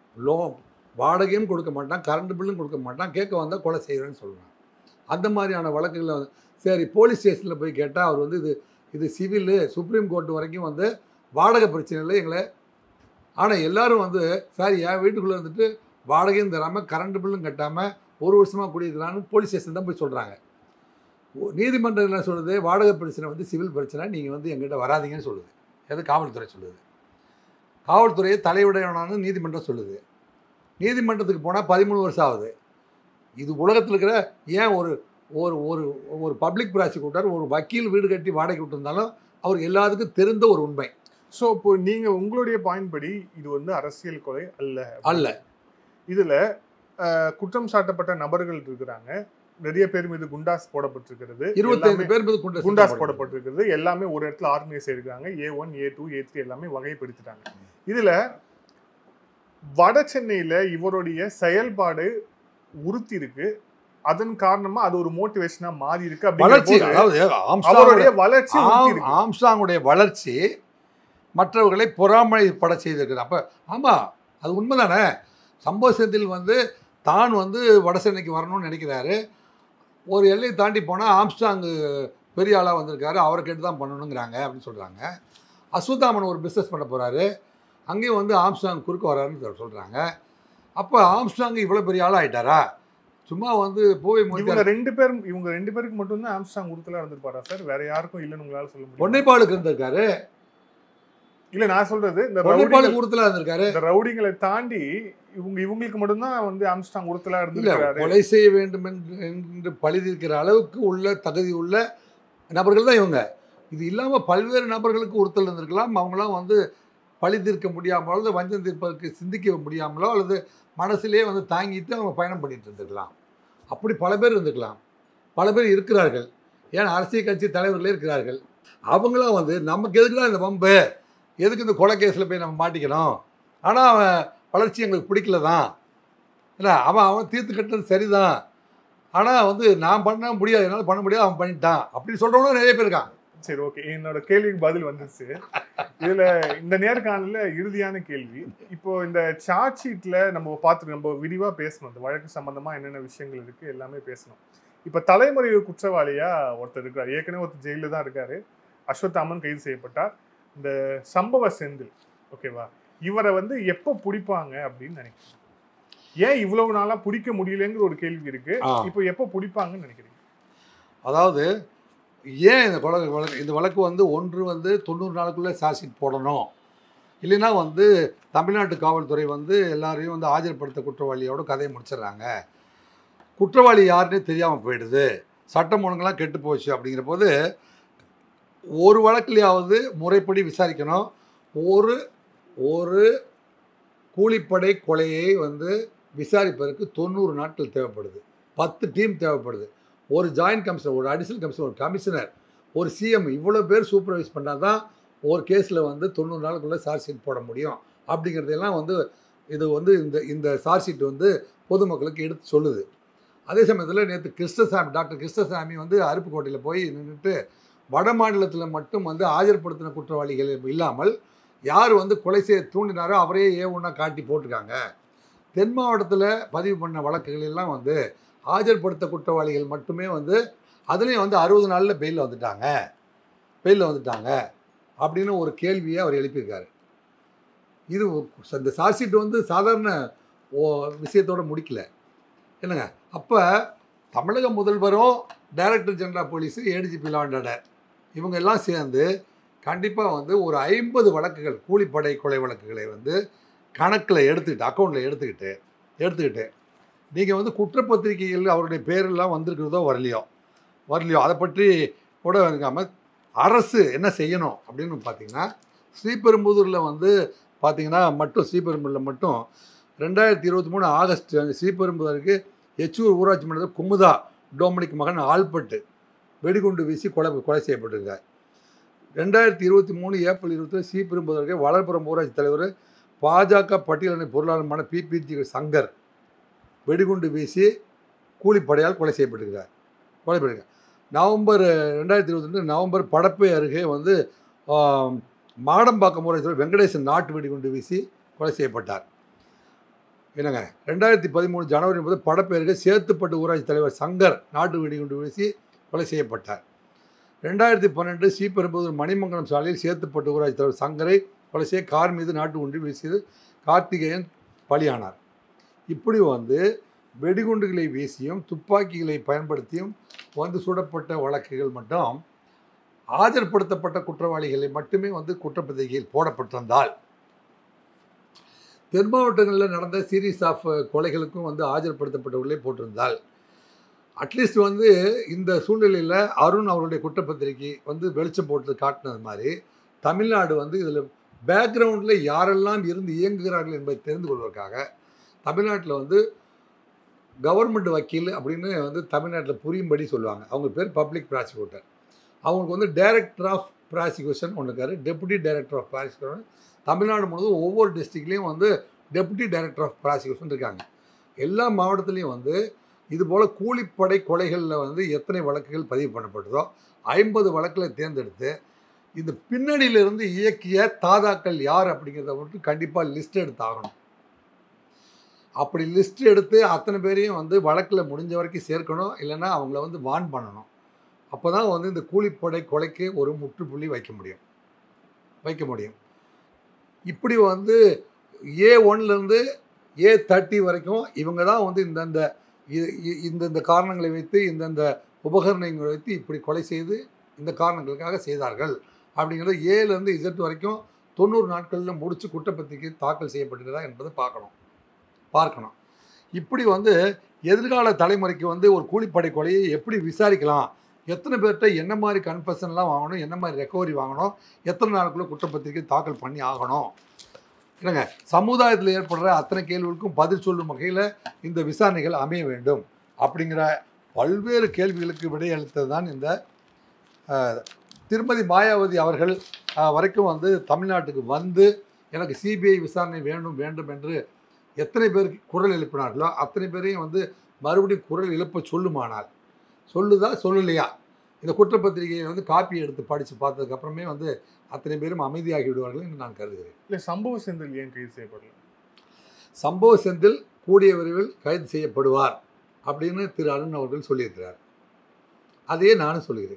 வாடகையும் கொடுக்க மாட்டான், கரண்ட் பில்லும் கொடுக்க மாட்டான், கேட்க வந்தால் கொலை செய்கிறேன்னு சொல்கிறான். அந்த மாதிரியான வழக்குகளில் வந்து சரி போலீஸ் ஸ்டேஷனில் போய் கேட்டால் அவர் வந்து இது சிவிலு, சுப்ரீம் கோர்ட்டு வரைக்கும் வந்து வாடகை பிரச்சனையில் எங்களை. ஆனால் எல்லோரும் வந்து சார் என் வீட்டுக்குள்ளே இருந்துட்டு வாடகையும் தராமல் கரண்ட் பில்லும் கட்டாமல் 1 வருஷமாக குடியிருக்கிறான்னு போலீஸ் ஸ்டேஷன் தான் போய் சொல்கிறாங்க. நீதிமன்றம் என்ன சொல்லுது, வாடகை பிரச்சனை வந்து சிவில் பிரச்சனை, நீங்கள் வந்து எங்கிட்ட வராதிங்கன்னு சொல்லுது. எது காவல்துறை சொல்லுது. காவல்துறையை தலைவிடையானு நீதிமன்றம் சொல்லுது. நீதிமன்றத்துக்கு போனால் 13 வருஷம் ஆகுது. இது உலகத்தில் இருக்கிற ஏன் ஒரு ஒரு ஒரு பப்ளிக் ப்ராசிக்யூட்டர் ஒரு வக்கீல் வீடு கட்டி வாடகை விட்டுருந்தாலும் அவருக்கு எல்லாத்துக்கும் தெரிந்த ஒரு உண்மை. ஸோ இப்போ நீங்கள் உங்களுடைய பாயிண்ட் படி இது வந்து அரசியல் கொலை அல்ல. இதில் குற்றம் சாட்டப்பட்ட நபர்கள் இருக்கிறாங்க, நிறைய பேர் மீது குண்டாஸ் போடப்பட்டிருக்கிறது, 25 பேர் மீது குண்டாஸ் போடப்பட்டிருக்கிறது, எல்லாமே ஒரு இடத்துல ஆர்கனைஸ் செய்திருக்காங்க. A1 A2 A3 எல்லாமே வகைப்படுத்திட்டாங்க. இதுல வட சென்னையில இவருடைய செயல்பாடு உறுத்தி இருக்கு. அதன் காரணமா அது ஒரு மோட்டிவேஷனா மாறி இருக்கு. வளர்ச்சி, அதாவது அவருடைய வளர்ச்சி ஆம்ஸ்ட்ராங்குடைய வளர்ச்சி மற்றவர்களை பொறாமைப்பட செய்திருக்கிறது. அப்போ ஆமாம், அது உண்மைதானே. சம்பவ செந்தில் வந்து தான் வந்து வடசென்னைக்கு வரணும்னு நினைக்கிறாரு. ஒரு எல்லையை தாண்டி போனால் ஆம்ஸ்ட்ராங்கு பெரிய ஆளாக வந்திருக்காரு, அவரை கேட்டு தான் பண்ணணுங்கிறாங்க அப்படின்னு சொல்கிறாங்க. அஸ்வத்தாமன் ஒரு பிஸ்னஸ் பண்ண போகிறாரு, அங்கேயும் வந்து ஆம்ஸ்ட்ராங் குறுக்க வராருன்னு சொல்கிறாங்க. அப்போ ஆம்ஸ்ட்ராங் இவ்வளோ பெரிய ஆளாக ஆகிட்டாரா? சும்மா வந்து போய் இவங்க ரெண்டு பேருக்கு மட்டும்தான் ஆம்ஸ்ட்ராங் உறுத்தலாக இருந்திருப்பாரா சார்? வேற யாருக்கும் இல்லைன்னு உங்களால் சொல்ல முடியும்? பொன்னைப்பாலுக்கு இருந்திருக்காரு. இல்லை, நான் சொல்றது இந்த பொன்னைப்பாலுக்கு உறுத்தலாக இருந்திருக்காரு. இந்த ரவுடிங்களை தாண்டி இவங்களுக்கு மட்டும்தான் வந்து ஆம்ஸ்ட்ராங் உறுத்தலாக இருந்திருக்காரு. கொலை செய்ய வேண்டும் என்று பழிதிருக்கிற அளவுக்கு உள்ள தகுதி உள்ள நபர்கள் தான் இவங்க. இது இல்லாமல் பல்வேறு நபர்களுக்கு உறுத்தல் இருந்திருக்கலாம். அவங்களாம் வந்து பழி தீர்க்க முடியாமலோ அல்லது வஞ்சம் தீர்ப்பதற்கு சிந்திக்க முடியாமலோ அல்லது மனசிலே வந்து தாங்கிட்டு அவங்க பயணம் பண்ணிட்டு இருந்துக்கலாம். அப்படி பல பேர் இருந்துக்கலாம், பல பேர் இருக்கிறார்கள். ஏன்னா அரசியல் கட்சி தலைவர்களே இருக்கிறார்கள். அவங்களாம் வந்து நமக்கு எதுக்குலாம் இந்த பம்பு, எதுக்கு இந்த கொலை கேஸில் போய் நம்ம மாட்டிக்கணும், ஆனால் அவன் வளர்ச்சி எங்களுக்கு பிடிக்கல தான், இல்லை அவன் தீர்த்து கட்டுறது சரிதான், ஆனால் வந்து நான் பண்ண முடியாது, என்னால் பண்ண முடியாது, அவன் பண்ணிட்டான் அப்படின்னு சொல்கிறவங்களும் நிறைய பேர் இருக்காங்க. சரி, ஓகே, என்னோட கேள்விக்கு பதில் வந்துருச்சு. இதுல இந்த நேர்காணல இறுதியான கேள்வி, இப்போ இந்த சார்ஜ் ஷீட்ல நம்ம விரிவா பேசணும், இந்த வழக்கு சம்பந்தமா என்னென்ன விஷயங்கள் இருக்கு எல்லாமே பேசணும். இப்ப தலைமுறை குற்றவாளியா ஒருத்தர் இருக்காரு, ஏற்கனவே ஒருத்தர் ஜெயில தான் இருக்காரு, அஸ்வத்தாமன் கைது செய்யப்பட்டார். இந்த சம்பவ செந்தில், ஓகேவா, இவரை வந்து எப்போ பிடிப்பாங்க அப்படின்னு நினைக்கிறேன்? ஏன் இவ்வளவு நாளா பிடிக்க முடியலங்கிற ஒரு கேள்வி இருக்கு. இப்போ எப்போ பிடிப்பாங்கன்னு நினைக்கிறீங்க? அதாவது ஏன் இந்த வழக்கு வந்து ஒன்று வந்து 90 நாளுக்குள்ளே சார்ஜ் ஷீட் போடணும், இல்லைன்னா வந்து தமிழ்நாட்டு காவல்துறை வந்து எல்லாரையும் வந்து ஆஜர்படுத்த குற்றவாளியோட கதையை முடிச்சிடுறாங்க, குற்றவாளி யாருன்னே தெரியாமல் போயிடுது, சட்டம் ஒழுங்கெல்லாம் கெட்டு போச்சு. அப்படிங்கிற போது ஒரு வழக்குலையாவது முறைப்படி விசாரிக்கணும். ஒரு ஒரு கூலிப்படை கொலையை வந்து விசாரிப்பதற்கு 90 நாட்கள் தேவைப்படுது, 10 டீம் தேவைப்படுது, ஒரு ஜாயின்ட் கமிஷனர், ஒரு அடிஷனல் கமிஷனர், ஒரு கமிஷனர், ஒரு சிஎம், இவ்வளோ பேர் சூப்பர்வைஸ் பண்ணால் தான் ஒரு கேஸில் வந்து 90 நாளுக்குள்ளே சார்ஜ் ஷீட் போட முடியும். அப்படிங்கிறதெல்லாம் வந்து இது வந்து இந்த சார்ஜ் ஷீட் வந்து பொதுமக்களுக்கு எடுத்து சொல்லுது. அதே சமயத்தில் நேற்று டாக்டர் கிருஷ்ணசாமி வந்து அருப்புக்கோட்டையில் போய் நின்றுட்டு வட மாநிலத்தில் மட்டும் வந்து ஆஜர்படுத்தின குற்றவாளிகள் இல்லாமல் யார் வந்து கொலை செய்ய தூண்டினாரோ அவரே ஒன்றா காட்டி போட்டிருக்காங்க. தென் மாவட்டத்தில் பதிவு பண்ண வழக்குகள் எல்லாம் வந்து ஆஜர்படுத்த குற்றவாளிகள் மட்டுமே வந்து அதுலேயும் வந்து 60 நாளில் பெயிலில் வந்துட்டாங்க அப்படின்னு ஒரு கேள்வியை அவர் எழுப்பியிருக்காரு. இது இந்த சார்ஜ் ஷீட் வந்து சாதாரண விஷயத்தோடு முடிக்கல என்னங்க. அப்போ தமிழக முதல்வரும் director general of police ADGP law and order இவங்க எல்லாம் சேர்ந்து கண்டிப்பாக வந்து ஒரு 50 வழக்குகள் கூலிப்படை கொலை வழக்குகளை வந்து கணக்கில் எடுத்துக்கிட்டு அக்கௌண்ட்டில் எடுத்துக்கிட்டு நீங்கள் வந்து குற்றப்பத்திரிகைகள் அவருடைய பேரெல்லாம் வந்திருக்கிறதோ வரலையோ அதை பற்றி கூட இருக்காமல் அரசு என்ன செய்யணும் அப்படின்னு பார்த்தீங்கன்னா, ஸ்ரீபெரும்புதூரில் வந்து பார்த்தீங்கன்னா ஸ்ரீபெரும்புதூரில் மட்டும் 2023 ஆகஸ்ட் ஸ்ரீபெரும்புதூருக்கு எச்சூர் ஊராட்சி மன்றத்தில் குமுதா டோமினிக் மகன் ஆல்பர்ட் வெடிகுண்டு வீசி கொலை செய்யப்பட்டிருக்கார். 2023 ஏப்ரல் 20 ஸ்ரீபெரும்புதூருக்கு வளர்புரம் ஊராட்சி தலைவர் பாஜக பட்டியலணி பொருளாளருமான பிபிஜி சங்கர் வெடிகுண்டு வீசி கூலிப்படையால் கொலை செய்யப்பட்டிருக்கிறார். நவம்பர் 2022 நவம்பர் படப்பை அருகே வந்து மாடம்பாக்கம் ஊராட்சி தலைவர் வெங்கடேசன் நாட்டு வெடிகுண்டு வீசி கொலை செய்யப்பட்டார். என்னங்க 2013 ஜனவரி 30 படப்பை அருகே சேத்துப்பட்டு ஊராட்சி தலைவர் சங்கர் நாட்டு வெடிகுண்டு வீசி கொலை செய்யப்பட்டார். 2012 ஸ்ரீபெரும்புதூர் மணிமங்கலம் சாலையில் சேத்துப்பட்டு ஊராட்சி தலைவர் சங்கரை கொலை செய்ய கார் மீது நாட்டு குண்டு வீசியது கார்த்திகேயன் பலியானார். இப்படி வந்து வெடிகுண்டுகளை வீசியும் துப்பாக்கிகளை பயன்படுத்தியும் வந்து சுடப்பட்ட வழக்குகள் மட்டும் ஆஜர்படுத்தப்பட்ட குற்றவாளிகளை மட்டுமே வந்து குற்றப்பத்திரிகையில் போடப்பட்டிருந்தால், தென் மாவட்டங்களில் நடந்த சீரீஸ் ஆஃப் கொலைகளுக்கும் வந்து ஆஜர்படுத்தப்பட்டவர்களே போட்டிருந்தால், அட்லீஸ்ட் வந்து இந்த சூழ்நிலையில் அருண் அவருடைய குற்றப்பத்திரிகை வந்து வெளிச்சம் போட்டு காட்டினது மாதிரி தமிழ்நாடு வந்து இதில் பேக்ரவுண்டில் யாரெல்லாம் இருந்து இயங்குகிறார்கள் என்பதை தெரிந்து கொள்வதற்காக தமிழ்நாட்டில் வந்து கவர்மெண்ட் வக்கீல் அப்படின்னு வந்து தமிழ்நாட்டில் புரியும்படி சொல்லுவாங்க. அவங்க பேர் பப்ளிக் ப்ராசிக்யூட்டர். அவங்களுக்கு வந்து டைரக்டர் ஆஃப் ப்ராசிக்யூஷன் ஒன்று இருக்காரு, deputy director of prosecution. Tamil Nadu முழுவதும் ஒவ்வொரு டிஸ்ட்ரிக்ட்லேயும் வந்து டெபுட்டி டைரக்டர் ஆஃப் ப்ராசிக்யூஷன் இருக்காங்க. எல்லா மாவட்டத்துலேயும் வந்து இதுபோல் கூலிப்படை கொலைகளில் வந்து எத்தனை வழக்குகள் பதிவு பண்ணப்பட்டதோ 50 வழக்கில் தேர்ந்தெடுத்து இந்த பின்னணியிலிருந்து இயக்கிய தாதாக்கள் யார் அப்படிங்கிறத மட்டும் கண்டிப்பாக லிஸ்ட் எடுத்து ஆகணும். அப்படி லிஸ்ட் எடுத்து அத்தனை பேரையும் வந்து வழக்கில் முடிஞ்ச வரைக்கும் சேர்க்கணும், இல்லைன்னா அவங்கள வந்து வான் பண்ணணும். அப்போ தான் வந்து இந்த கூலிப்படை கொலைக்கு ஒரு முற்றுப்புள்ளி வைக்க முடியும். இப்படி வந்து A1லேருந்து A30 வரைக்கும் இவங்க தான் வந்து இந்தந்த காரணங்களை வைத்து இந்தந்த உபகரணங்களை வைத்து இப்படி கொலை செய்து இந்த காரணங்களுக்காக செய்தார்கள் அப்படிங்கிறது ஏலேருந்து Z வரைக்கும் 90 நாட்களில் முடித்து குற்றப்பத்திரிகை தாக்கல் செய்யப்பட்டிருக்கிறதா என்பதை பார்க்கணும். இப்படி வந்து எதிர்கால தலைமுறைக்கு வந்து ஒரு கூலிப்படை கொலையை எப்படி விசாரிக்கலாம், எத்தனை பேர்கிட்ட என்ன மாதிரி கன்ஃபெஷன்லாம் வாங்கணும், என்ன மாதிரி ரெக்கவரி வாங்கணும், எத்தனை நாளுக்குள்ளே குற்றப்பத்திரிகை தாக்கல் பண்ணி ஆகணும், இல்லைங்க சமுதாயத்தில் ஏற்படுற அத்தனை கேள்விகளுக்கும் பதில் சொல்லும் வகையில் இந்த விசாரணைகள் அமைய வேண்டும் அப்படிங்கிற பல்வேறு கேள்விகளுக்கு விடையளித்தது தான் இந்த திருமதி மாயாவதி அவர்கள் வரைக்கும் வந்து தமிழ்நாட்டுக்கு வந்து எனக்கு சிபிஐ விசாரணை வேண்டும் என்று எத்தனை பேர் குரல் எழுப்பினார்களோ அத்தனை பேரையும் வந்து மறுபடியும் குரல் எழுப்ப சொல்லுதா சொல்லலையா, இந்த குற்றப்பத்திரிகையை வந்து காப்பி எடுத்து படித்து பார்த்ததுக்கப்புறமே வந்து அத்தனை பேரும் அமைதியாகி விடுவார்கள் என்று நான் கருதுகிறேன். இல்லை, சம்பவ செந்தில் ஏன் கைது செய்யப்படல? சம்பவ செந்தில் கூடிய விரைவில் கைது செய்யப்படுவார் அப்படின்னு திரு அருண் அவர்கள் சொல்லியிருக்கிறார். அதையே நானும் சொல்கிறேன்,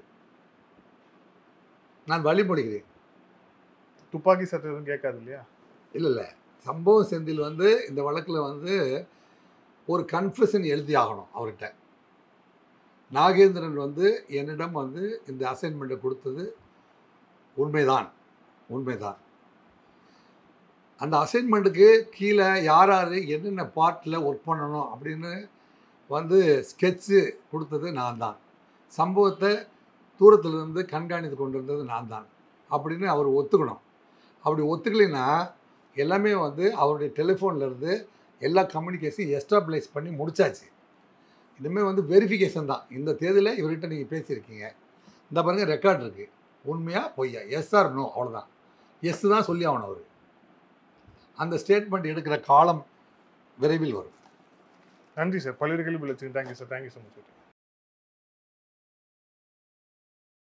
நான் வழிமொழிகிறேன். துப்பாக்கி சட்டம் எதுவும் கேட்காது இல்லையா? இல்லை, சம்பவ செந்தில் வந்து இந்த வழக்கில் வந்து ஒரு கன்ஃபெஷன் எழுதி ஆகணும். அவர்கிட்ட நாகேந்திரன் வந்து என்னிடம் வந்து இந்த அசைன்மெண்ட்டை கொடுத்தது உண்மைதான். அந்த அசைன்மெண்ட்டுக்கு கீழே யார் என்னென்ன பார்ட்டில் ஒர்க் பண்ணணும் அப்படின்னு வந்து ஸ்கெட்சு கொடுத்தது நான் தான். சம்பவத்தை தூரத்திலிருந்து கண்காணித்து கொண்டு இருந்தது நான் தான் அப்படின்னு அவர் ஒத்துக்கணும். அப்படி ஒத்துக்கலைன்னா எல்லாமே வந்து அவருடைய டெலிஃபோன்லேருந்து எல்லா கம்யூனிகேஷன் எஸ்டாப்ளைஸ் பண்ணி முடிச்சாச்சு. இனிமேல் வந்து வெரிஃபிகேஷன் தான். இந்த தேதியில் இவர்கிட்ட நீங்கள் பேசியிருக்கீங்க, இந்த பாருங்கள் ரெக்கார்ட் இருக்குது, உண்மையா பொய்யா, எஸ் ஆர் நோ, அவ்வளோதான். எஸ் தான் சொல்லி ஆகணும் அவர். அந்த ஸ்டேட்மெண்ட் எடுக்கிற காலம் விரைவில் வரும். நன்றி சார். பல்வேறு கேள்விகள் வச்சுங்க. Thank you sir. Thank you so much.